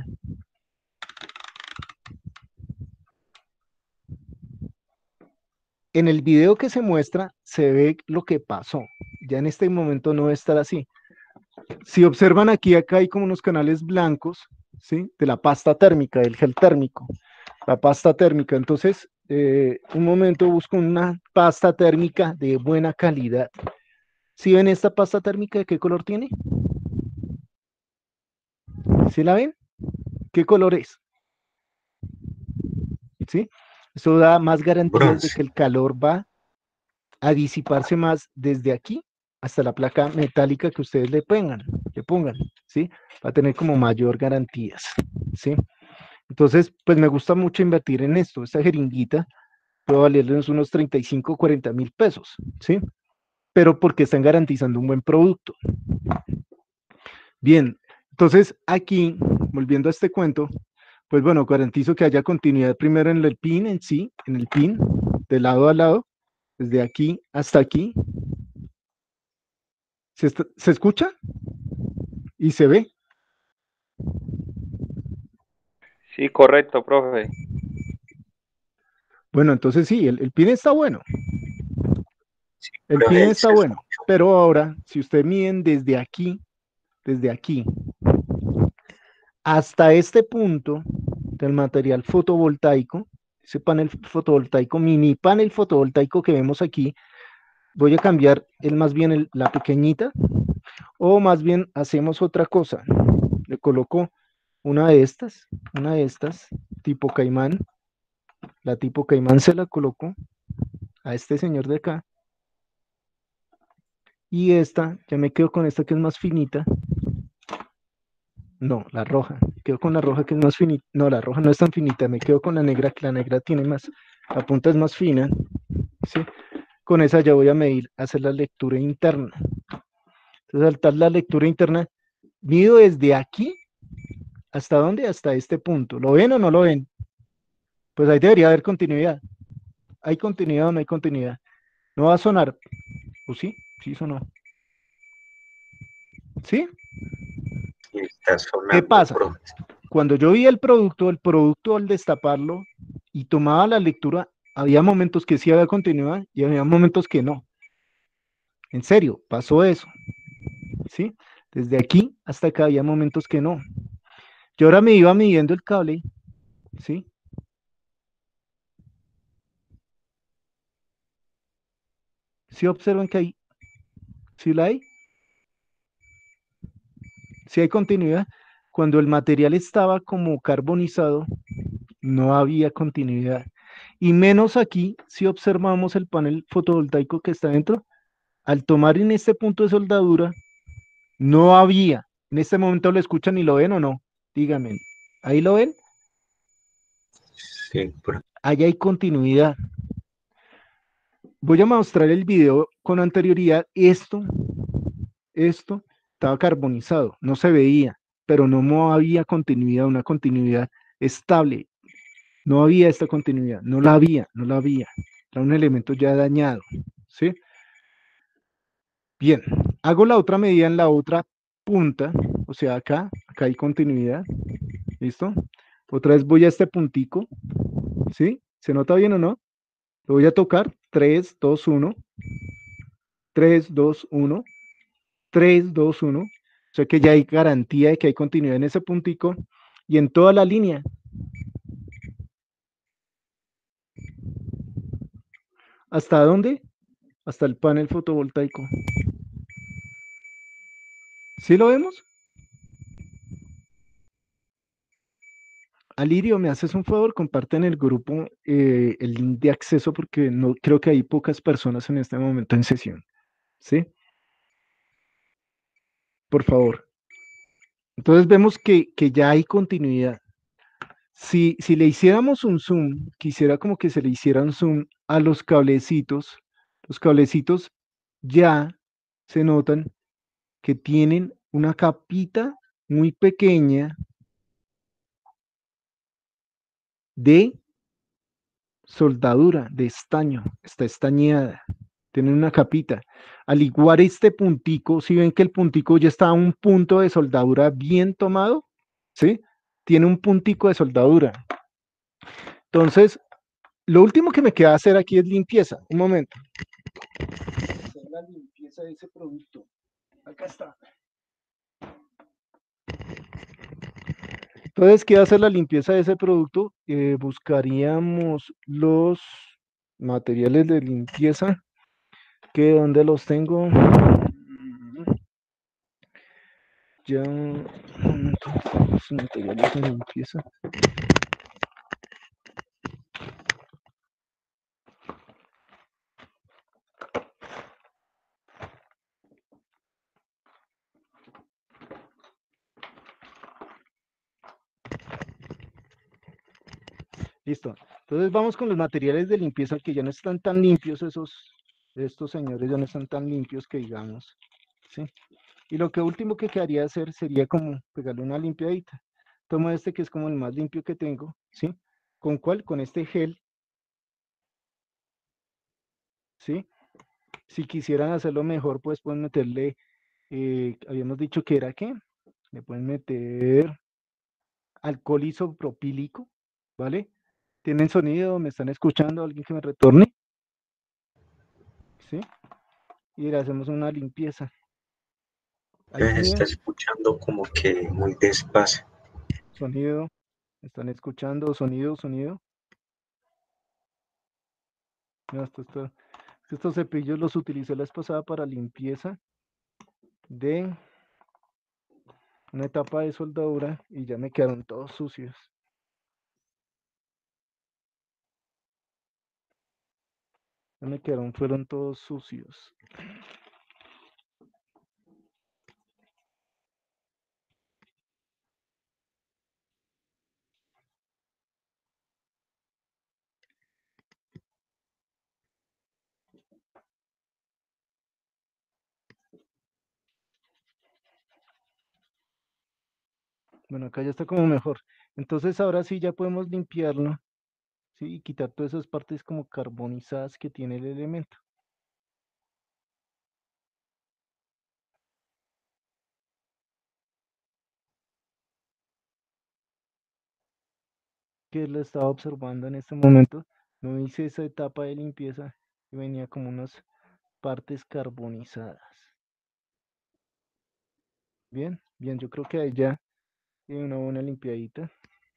En el video que se muestra, se ve lo que pasó. Ya en este momento no va a estar así. Si observan aquí, acá hay como unos canales blancos, ¿sí? De la pasta térmica, del gel térmico. La pasta térmica. Entonces, eh, un momento busco una pasta térmica de buena calidad. ¿Sí ven esta pasta térmica? ¿De qué color tiene? ¿Sí la ven? ¿Qué color es? ¿Sí? Eso da más garantías de Bronce. que el calor va a disiparse más desde aquí hasta la placa metálica que ustedes le pongan, le pongan, ¿sí? Va a tener como mayor garantías, ¿sí? Entonces, pues me gusta mucho invertir en esto. Esta jeringuita puede valerles unos treinta y cinco, cuarenta mil pesos, ¿sí? Pero porque están garantizando un buen producto. Bien, entonces aquí, volviendo a este cuento, pues bueno, garantizo que haya continuidad primero en el pin en sí, en el pin, de lado a lado, desde aquí hasta aquí. ¿Se, está, ¿se escucha? ¿Y se ve? Sí, correcto, profe. Bueno, entonces sí, el, el pin está bueno. Sí, El pero pin él está se bueno. escuchó. Pero ahora, si usted miden desde aquí, desde aquí, hasta este punto del material fotovoltaico, ese panel fotovoltaico, mini panel fotovoltaico que vemos aquí, voy a cambiar el más bien el, la pequeñita, o más bien hacemos otra cosa. Le coloco una de estas, una de estas, tipo caimán. La tipo caimán se la coloco a este señor de acá. Y esta, ya me quedo con esta que es más finita. No, la roja. Me quedo con la roja que es más finita. No, la roja no es tan finita. Me quedo con la negra, que la negra tiene más. La punta es más fina. ¿sí? Con esa ya voy a medir, hacer la lectura interna. Entonces, saltar la lectura interna, mido desde aquí, ¿hasta dónde? Hasta este punto. ¿Lo ven o no lo ven? Pues ahí debería haber continuidad. ¿Hay continuidad o no hay continuidad? No va a sonar. ¿O sí? Sí sonó. ¿Sí? Y está ¿Qué sonando, pasa? profe. Cuando yo vi el producto, el producto al destaparlo y tomaba la lectura, había momentos que sí había continuidad y había momentos que no. En serio, pasó eso. ¿Sí? Desde aquí hasta acá había momentos que no. Yo ahora me iba midiendo el cable, ¿sí? ¿Sí observan que hay, sí la hay? ¿Sí hay continuidad? Cuando el material estaba como carbonizado, no había continuidad. Y menos aquí, si observamos el panel fotovoltaico que está dentro, al tomar en este punto de soldadura, no había. En este momento lo escuchan y lo ven o no. Díganme, ¿ahí lo ven? Sí, profe. Ahí hay continuidad. Voy a mostrar el video con anterioridad. Esto, esto estaba carbonizado, no se veía, pero no había continuidad, una continuidad estable. No había esta continuidad, no la había, no la había. Era un elemento ya dañado, ¿sí? Bien, hago la otra medida en la otra punta, o sea, acá, acá hay continuidad, ¿listo? Otra vez voy a este puntico, ¿sí? ¿Se nota bien o no? Lo voy a tocar, tres, dos, uno, tres, dos, uno, tres, dos, uno. O sea que ya hay garantía de que hay continuidad en ese puntico y en toda la línea. ¿Hasta dónde? Hasta el panel fotovoltaico. ¿Sí lo vemos? Alirio, ¿me haces un favor? Comparte en el grupo eh, el link de acceso porque no creo que hay pocas personas en este momento en sesión. ¿Sí? Por favor. Entonces vemos que, que ya hay continuidad. Si, si le hiciéramos un zoom, quisiera como que se le hiciera un zoom a los cablecitos. Los cablecitos ya se notan que tienen una capita muy pequeña de soldadura, de estaño, está estañada, tiene una capita. Al igual este puntico, si ven que el puntico ya está a un punto de soldadura bien tomado, ¿sí? Tiene un puntico de soldadura. Entonces, lo último que me queda hacer aquí es limpieza. Un momento. Hacer la limpieza de ese producto. Acá está. Entonces, ¿qué hacer la limpieza de ese producto? Eh, buscaríamos los materiales de limpieza, que donde los tengo. Ya, los materiales de limpieza. Listo. Entonces vamos con los materiales de limpieza que ya no están tan limpios, esos, estos señores ya no están tan limpios que digamos, ¿sí? Y lo que último que quedaría hacer sería como pegarle una limpiadita. Tomo este que es como el más limpio que tengo, ¿sí? ¿Con cuál? Con este gel, ¿sí? Si quisieran hacerlo mejor, pues pueden meterle, eh, habíamos dicho que era ¿qué? Le pueden meter alcohol isopropílico, ¿vale? ¿Tienen sonido? ¿Me están escuchando? ¿Alguien que me retorne? ¿Sí? Y le hacemos una limpieza. Hay Se sonido, está escuchando como que muy despacio. sonido, ¿están escuchando? Sonido, sonido. No, esto, esto- estos cepillos los utilicé la vez pasada para limpieza de una etapa de soldadura y ya me quedaron todos sucios. Ya me quedaron, fueron todos sucios. Bueno, acá ya está como mejor. Entonces ahora sí ya podemos limpiarlo, ¿sí? Y quitar todas esas partes como carbonizadas que tiene el elemento. Que lo estaba observando en este momento. No hice esa etapa de limpieza y venía como unas partes carbonizadas. Bien, bien, yo creo que ahí ya tiene una buena limpiadita.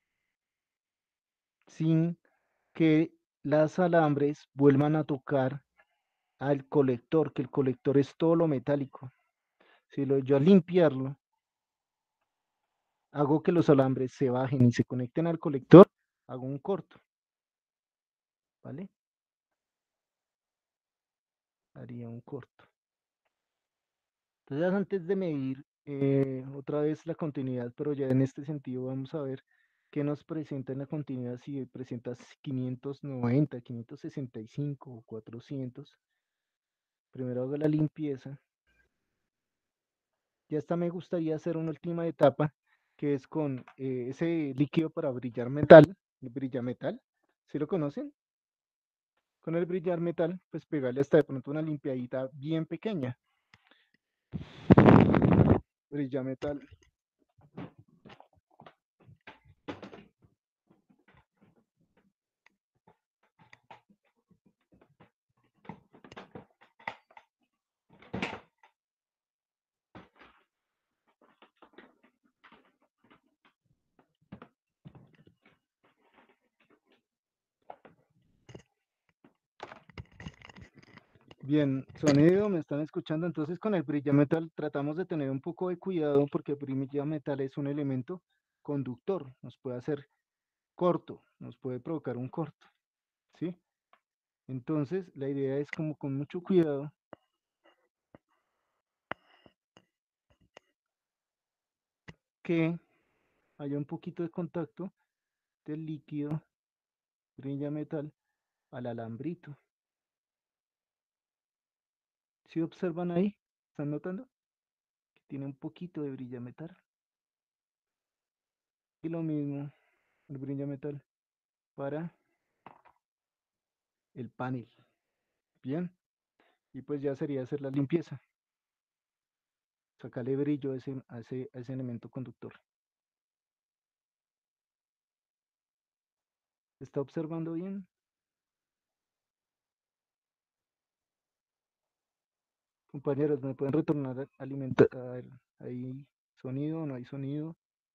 Sin que las alambres vuelvan a tocar al colector, que el colector es todo lo metálico. Si lo, yo al limpiarlo, hago que los alambres se bajen y se conecten al colector, hago un corto, ¿vale? Haría un corto. Entonces, antes de medir eh, otra vez la continuidad, pero ya en este sentido vamos a ver qué nos presenta en la continuidad, si presenta quinientos noventa, quinientos sesenta y cinco o cuatrocientos. Primero hago la limpieza. Ya hasta me gustaría hacer una última etapa, que es con eh, ese líquido para brillar metal, el brillametal, ¿sí lo conocen? Con el brillar metal, pues pegarle hasta de pronto una limpiadita bien pequeña. Brillametal. Bien, sonido, me están escuchando. Entonces con el brillametal tratamos de tener un poco de cuidado porque el brillametal es un elemento conductor, nos puede hacer corto, nos puede provocar un corto, ¿sí? Entonces la idea es como con mucho cuidado que haya un poquito de contacto del líquido brillametal al alambrito. ¿Sí observan ahí? ¿Están notando? Que tiene un poquito de brillametal. Y lo mismo, el brillametal para el panel. Bien. Y pues ya sería hacer la limpieza. Sacarle brillo a ese, a ese, a ese elemento conductor. ¿Está observando bien? Compañeros, ¿me pueden retornar alimentar? ¿Hay sonido o no hay sonido?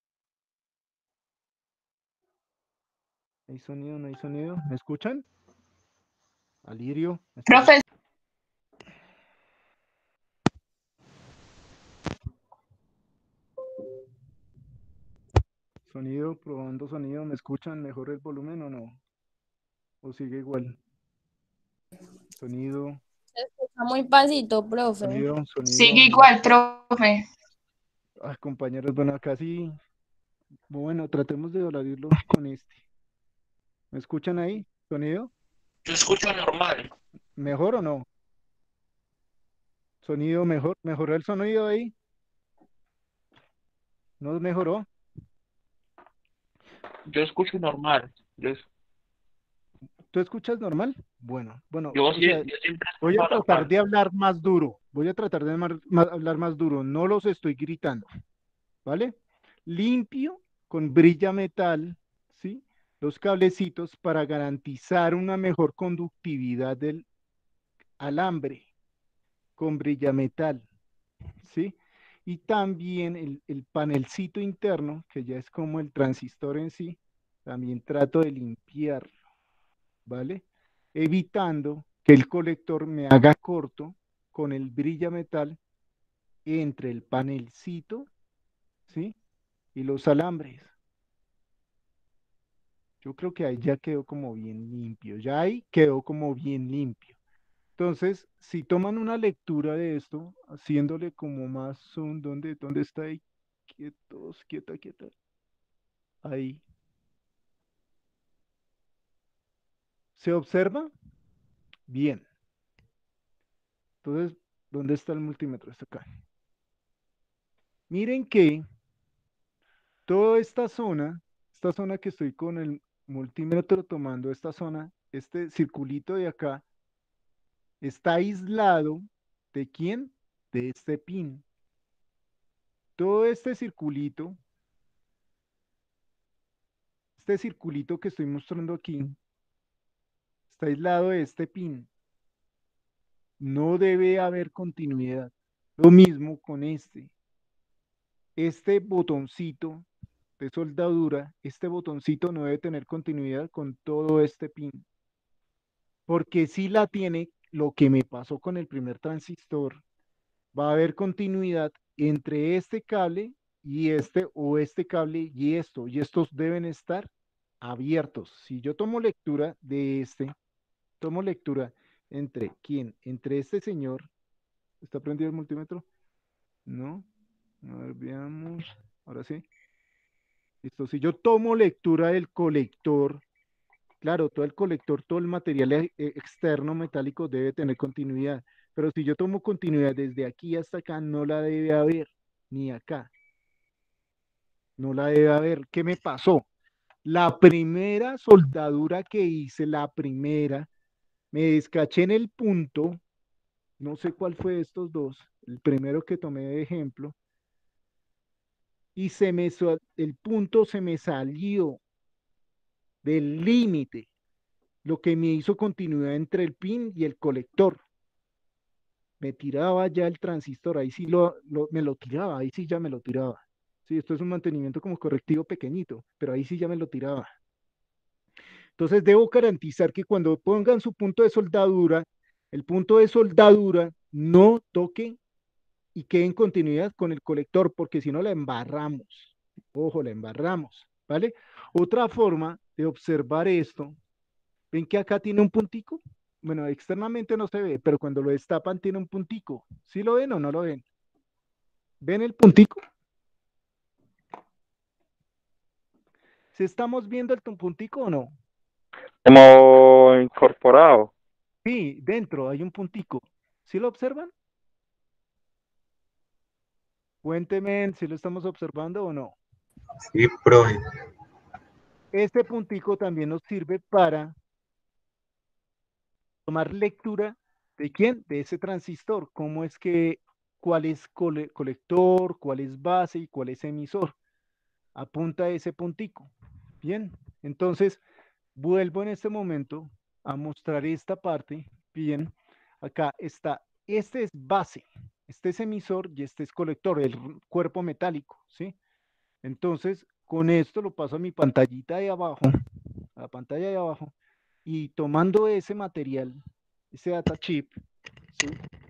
¿Hay sonido o no hay sonido? ¿Me escuchan? Alirio. ¿me estás- Profe, Sonido, probando sonido. ¿Me escuchan mejor el volumen o no? ¿O sigue igual? Sonido, está muy pasito, profe. sonido, sonido. Sigue igual, profe. Ay, compañeros, bueno, acá sí. Bueno, tratemos de hablarlo con este. ¿Me escuchan ahí? ¿Sonido? Yo escucho normal. ¿Mejor o no? ¿Sonido mejor? ¿Mejoró el sonido ahí? ¿No mejoró? Yo escucho normal. Yo, es- ¿Tú escuchas normal? Bueno, bueno, yo, o sí- sea, yo siempre voy a escucho tratar normal. de hablar más duro. Voy a tratar de mar- ma- hablar más duro. No los estoy gritando, ¿vale? Limpio con brilla metal, ¿sí? Los cablecitos para garantizar una mejor conductividad del alambre con brilla metal, ¿sí? Y también el, el panelcito interno, que ya es como el transistor en sí, también trato de limpiarlo, ¿vale? Evitando que el colector me haga corto con el brilla metal entre el panelcito, ¿sí? Y los alambres. Yo creo que ahí ya quedó como bien limpio, ya ahí quedó como bien limpio. Entonces, si toman una lectura de esto, haciéndole como más zoom, ¿dónde, dónde está ahí? Quietos, quieta, quieta. Ahí. ¿Se observa? Bien. Entonces, ¿dónde está el multímetro? Está acá. Miren que Toda esta zona, esta zona que estoy con el multímetro tomando esta zona, este circulito de acá, está aislado ¿de quién? De este pin. Todo este circulito, este circulito que estoy mostrando aquí, está aislado de este pin. No debe haber continuidad. Lo mismo con este. Este botoncito de soldadura, este botoncito no debe tener continuidad con todo este pin. Porque si la tiene, lo que me pasó con el primer transistor, va a haber continuidad entre este cable y este, o este cable y esto, y estos deben estar abiertos. Si yo tomo lectura de este, tomo lectura entre quién, entre este señor, ¿está prendido el multímetro? No, a ver, veamos, ahora sí. Listo, si yo tomo lectura del colector, claro, todo el colector, todo el material e- e- externo metálico debe tener continuidad, pero si yo tomo continuidad desde aquí hasta acá, no la debe haber, ni acá, no la debe haber. ¿Qué me pasó? La primera soldadura que hice, la primera, me descaché en el punto, no sé cuál fue de estos dos, el primero que tomé de ejemplo, y se me, sa- el punto se me salió del límite, lo que me hizo continuidad entre el pin y el colector. Me tiraba ya el transistor, ahí sí lo, lo- me lo tiraba, ahí sí ya me lo tiraba. Sí, esto es un mantenimiento como correctivo pequeñito, pero ahí sí ya me lo tiraba. Entonces debo garantizar que cuando pongan su punto de soldadura, el punto de soldadura no toque y quede en continuidad con el colector, porque si no la embarramos. Ojo, la embarramos, ¿vale? Otra forma de observar esto, ¿ven que acá tiene un puntico? Bueno, externamente no se ve, pero cuando lo destapan tiene un puntico. ¿Sí lo ven o no lo ven? ¿Ven el puntico? ¿Si estamos viendo el puntico o no? Como incorporado. Sí, dentro hay un puntico. ¿Sí lo observan? Cuéntenme si lo estamos observando o no. Sí, profe. Este puntico también nos sirve para tomar lectura de quién, de ese transistor, cómo es que, cuál es cole- colector, cuál es base y cuál es emisor. Apunta ese puntico. Bien, entonces vuelvo en este momento a mostrar esta parte. Bien, acá está, este es base, este es emisor y este es colector, el cuerpo metálico, ¿sí? Entonces, con esto lo paso a mi pantallita de abajo, a la pantalla de abajo, y tomando ese material, ese data chip, ¿sí?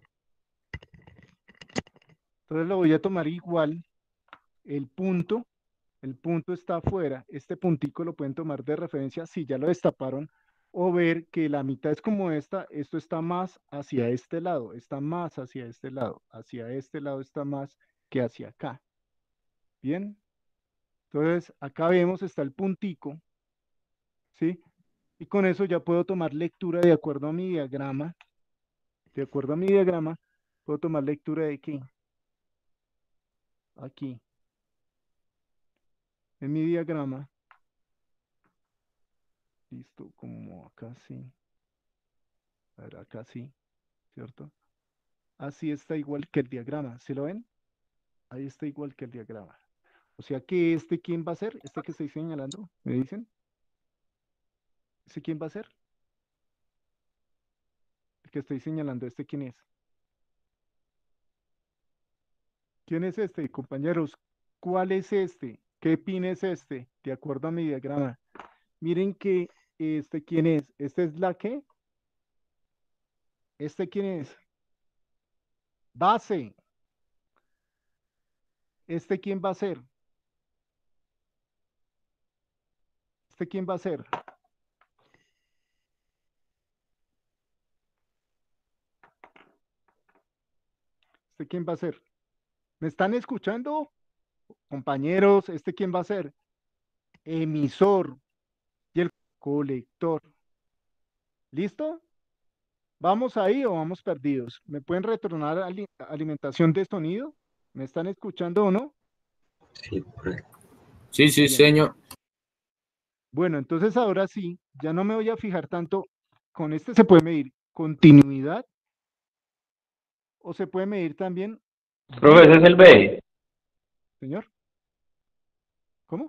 Entonces lo voy a tomar igual, el punto, el punto está afuera, este puntico lo pueden tomar de referencia si ya lo destaparon, o ver que la mitad es como esta, esto está más hacia este lado, está más hacia este lado, hacia este lado está más que hacia acá. Bien, entonces acá vemos está el puntico, ¿sí? Y con eso ya puedo tomar lectura de acuerdo a mi diagrama. De acuerdo a mi diagrama, puedo tomar lectura de aquí. Aquí. En mi diagrama. Listo, como acá sí. A ver, acá sí, ¿cierto? Así está igual que el diagrama. ¿Sí lo ven? Ahí está igual que el diagrama. O sea que este, ¿quién va a ser? Este que estoy señalando, ¿me dicen? ¿Ese quién va a ser? El que estoy señalando, ¿este quién es? ¿Quién es este, compañeros? ¿Cuál es este? ¿Qué pin es este? De acuerdo a mi diagrama. Miren que este, ¿quién es? ¿Este es la qué? ¿Este quién es? Base. ¿Este quién va a ser? ¿Este quién va a ser? ¿Este quién va a ser? ¿Me están escuchando, compañeros? ¿Este quién va a ser? Emisor y el colector. ¿Listo? ¿Vamos ahí o vamos perdidos? ¿Me pueden retornar ali- alimentación de sonido? ¿Me están escuchando o no? Sí, profe. Sí, sí, Bien. señor. Bueno, entonces ahora sí, ya no me voy a fijar tanto. Con este se puede medir continuidad o se puede medir también, Profe, ese es el B. señor. ¿Cómo?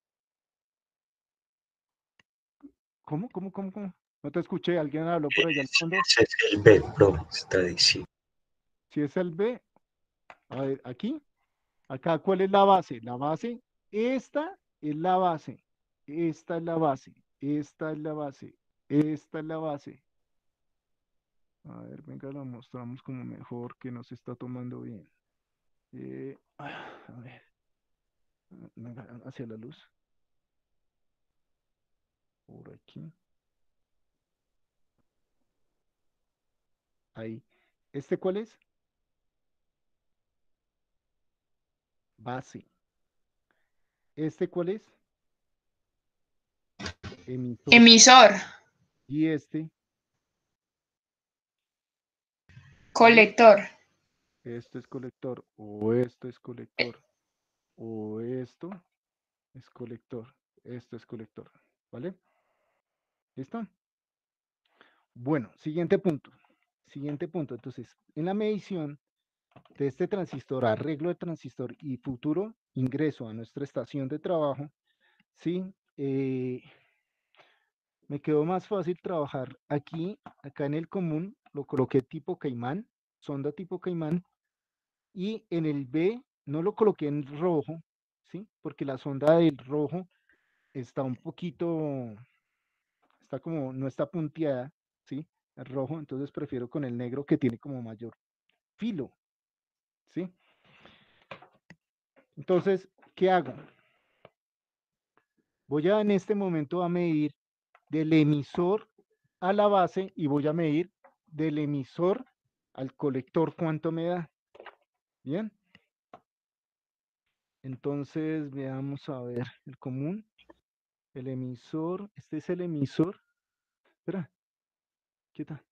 ¿Cómo? ¿Cómo? ¿Cómo? ¿Cómo? No te escuché, alguien habló por allá al fondo. Ese es el B, profe, está diciendo. Si es el B, a ver, aquí, acá, ¿cuál es la base? La base, esta es la base, esta es la base, esta es la base, esta es la base. A ver, venga, lo mostramos como mejor que nos está tomando bien. Eh, a ver, venga, hacia la luz. Por aquí. Ahí. ¿Este cuál es? Base. ¿Este cuál es? Emisor. Emisor, Y este, colector, esto es colector, o esto es colector, o esto es colector, esto es colector, ¿vale? ¿Listo? Bueno, siguiente punto. Siguiente punto. Entonces, en la medición de este transistor, arreglo de transistor y futuro ingreso a nuestra estación de trabajo, ¿sí? Eh, me quedó más fácil trabajar aquí, acá en el común, lo coloqué tipo caimán, sonda tipo caimán, y en el B no lo coloqué en rojo, ¿sí? Porque la sonda del rojo está un poquito, está como, no está punteada, ¿sí? El rojo, entonces prefiero con el negro que tiene como mayor filo, ¿sí? Entonces, ¿qué hago? Voy a en este momento a medir del emisor a la base y voy a medir del emisor al colector cuánto me da. Bien. Entonces, veamos a ver el común, el emisor, este es el emisor. Espera, quieta.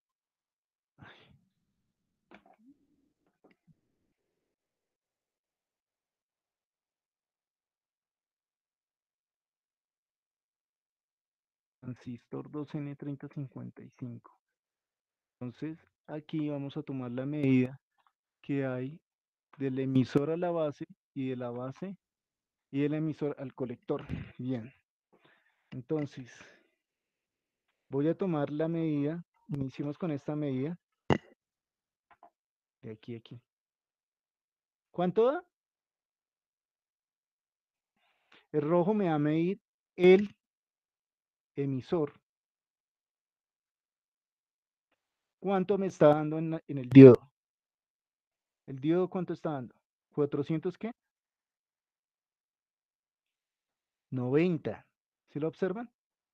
Transistor dos N treinta cincuenta y cinco. Entonces, aquí vamos a tomar la medida que hay del emisor a la base y de la base y del emisor al colector. Bien. Entonces, voy a tomar la medida, iniciamos con esta medida, de aquí a aquí. ¿Cuánto da? El rojo me va a medir el emisor. ¿Cuánto me está dando en, la- en el diodo? ¿El diodo cuánto está dando? ¿cuatrocientos qué? noventa. ¿Sí lo observan?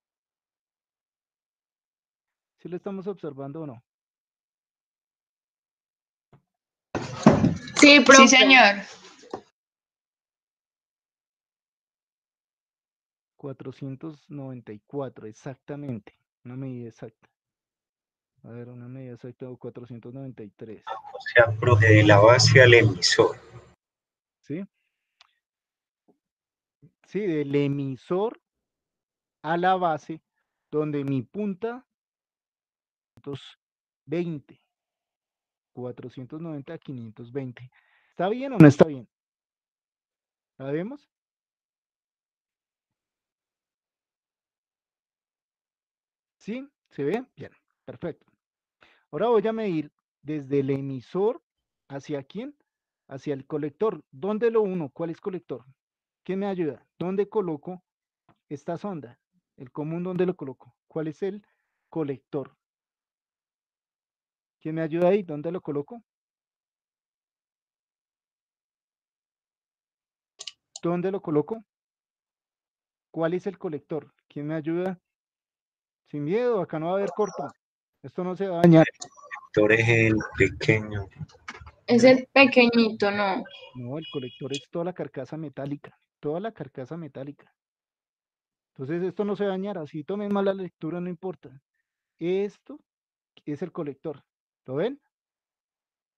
¿Sí lo estamos observando o no? sí, profe. Sí, señor. cuatrocientos noventa y cuatro, exactamente. Una medida exacta. A ver, una medida exacta o cuatrocientos noventa y tres. O sea, profe, de la base al emisor. ¿Sí? Sí, del emisor a la base, donde mi punta quinientos veinte. cuatrocientos noventa a quinientos veinte. ¿Está bien o no está bien? ¿La vemos? ¿Sí? ¿Se ve? Bien, perfecto. Ahora voy a medir desde el emisor hacia quién, hacia el colector. ¿Dónde lo uno? ¿Cuál es colector? ¿Quién me ayuda? ¿Dónde coloco esta sonda? El común, ¿dónde lo coloco? ¿Cuál es el colector? ¿Quién me ayuda ahí? ¿Dónde lo coloco? ¿Dónde lo coloco? ¿Cuál es el colector? ¿Quién me ayuda? Sin miedo, acá no va a haber corto. Esto no se va a dañar. Tú eres el pequeño. Es el pequeñito, no. No, el colector es toda la carcasa metálica. Toda la carcasa metálica. Entonces esto no se va a dañar. Así tomen mala lectura, no importa. Esto es el colector. ¿Lo ven?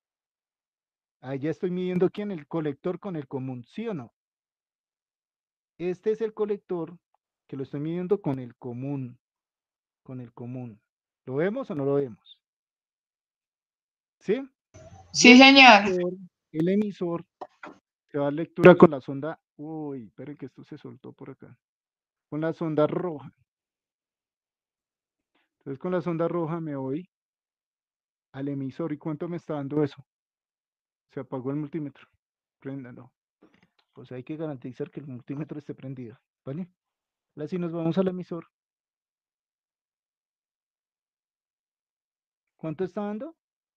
Ahí ya estoy midiendo quién, el colector con el común, ¿sí o no? Este es el colector que lo estoy midiendo con el común, con el común. ¿Lo vemos o no lo vemos? ¿Sí? Y Sí, el señor. emisor, el emisor se va a dar lectura con la sonda. Uy, esperen que esto se soltó por acá. Con la sonda roja. Entonces con la sonda roja me voy al emisor. ¿Y cuánto me está dando eso? Se apagó el multímetro. Préndalo. Pues hay que garantizar que el multímetro esté prendido. ¿Vale? Ahora sí nos vamos al emisor. ¿Cuánto está dando?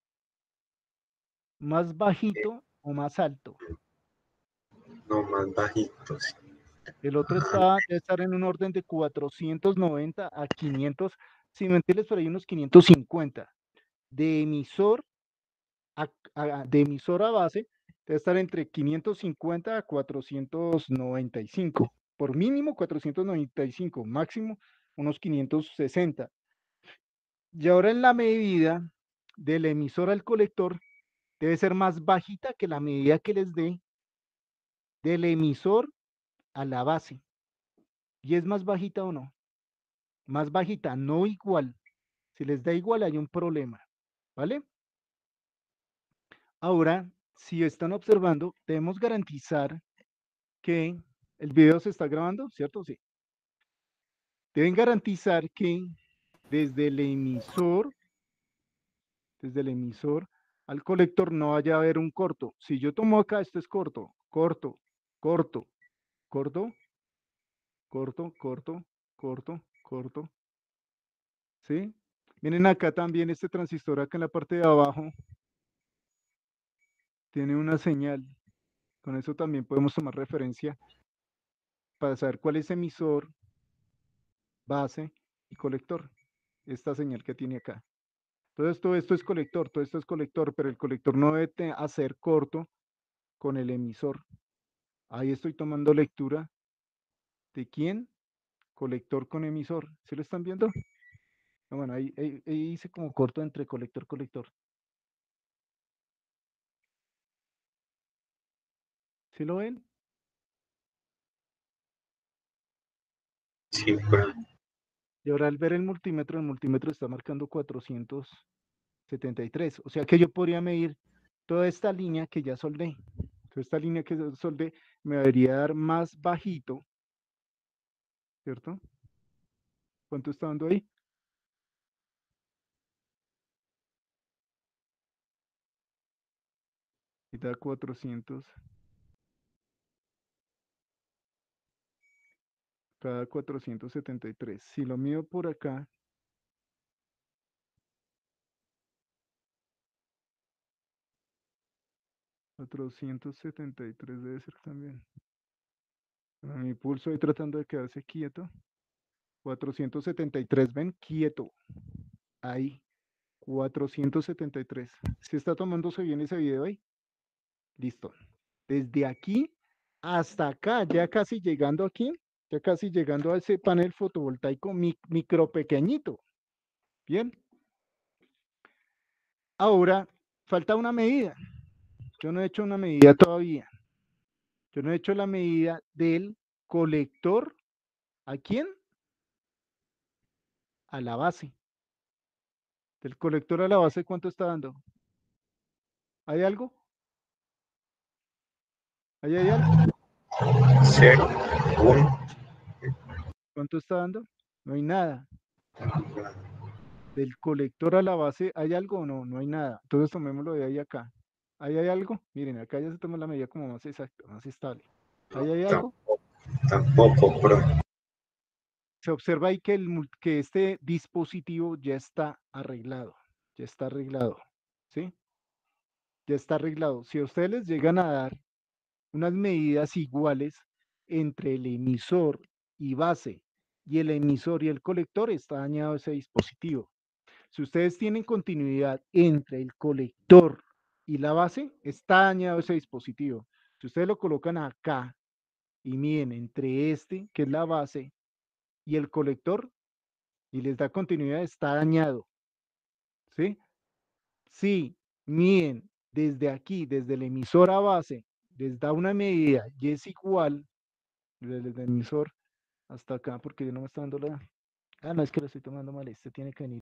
¿Más bajito o más alto? No, más bajitos. El otro está, debe estar en un orden de cuatrocientos noventa a quinientos, sin mentirles por ahí unos quinientos cincuenta. De emisor a, a- de emisor a base, debe estar entre quinientos cincuenta a cuatrocientos noventa y cinco. Por mínimo cuatrocientos noventa y cinco, máximo unos quinientos sesenta. Y ahora en la medida del emisor al colector, debe ser más bajita que la medida que les dé del emisor a la base. ¿Y es más bajita o no? Más bajita, no igual. Si les da igual, hay un problema. ¿Vale? Ahora, si están observando, debemos garantizar que el video se está grabando, ¿cierto? Sí. Deben garantizar que desde el emisor, desde el emisor al colector no vaya a haber un corto. Si yo tomo acá, esto es corto, corto, corto, corto, corto, corto, corto, corto. ¿Sí? Miren acá también este transistor acá en la parte de abajo tiene una señal. Con eso también podemos tomar referencia para saber cuál es emisor, base y colector. Esta señal que tiene acá. Entonces todo esto es colector, todo esto es colector, pero el colector no debe te- hacer corto con el emisor. Ahí estoy tomando lectura de quién, colector con emisor. ¿Sí lo están viendo? Ah, bueno, ahí, ahí, ahí hice como corto entre colector, colector. ¿Sí lo ven? Sí, profe. Y ahora al ver el multímetro, el multímetro está marcando cuatrocientos setenta y tres. O sea que yo podría medir toda esta línea que ya soldé. Toda esta línea que ya soldé me debería dar más bajito, ¿cierto? ¿Cuánto está dando ahí? Y da cuatrocientos. Cada cuatrocientos setenta y tres. Si lo mido por acá, cuatrocientos setenta y tres debe ser también. Bueno, mi pulso ahí tratando de quedarse quieto. cuatrocientos setenta y tres, ven, quieto. Ahí, cuatrocientos setenta y tres. ¿Si está tomándose bien ese video ahí? Listo. Desde aquí hasta acá, ya casi llegando aquí, ya casi llegando a ese panel fotovoltaico mi- micro pequeñito. Bien. Ahora, falta una medida. Yo no he hecho una medida todavía. Yo no he hecho la medida del colector. ¿A quién? A la base. Del colector a la base, ¿cuánto está dando? ¿Hay algo? ¿Ahí hay algo? Cero, uno. ¿Cuánto está dando? No hay nada. Del colector a la base, ¿hay algo o no? No hay nada. Entonces tomémoslo de ahí acá. ¿Ahí hay algo? Miren, acá ya se toma la medida como más exacta, más estable. ¿Ahí hay algo? Tampoco, profe. Se observa ahí que, el, mul- que este dispositivo ya está arreglado. Ya está arreglado. ¿Sí? Ya está arreglado. Si a ustedes les llegan a dar unas medidas iguales entre el emisor y base y el emisor y el colector, está dañado ese dispositivo. Si ustedes tienen continuidad entre el colector y la base, está dañado ese dispositivo. Si ustedes lo colocan acá y miden entre este, que es la base, y el colector, y les da continuidad, está dañado. ¿Sí? Si miden desde aquí, desde el emisor a base, les da una medida y es igual, desde el emisor hasta acá, porque yo no me está dando la... Ah, no, es que lo estoy tomando mal, este tiene que venir.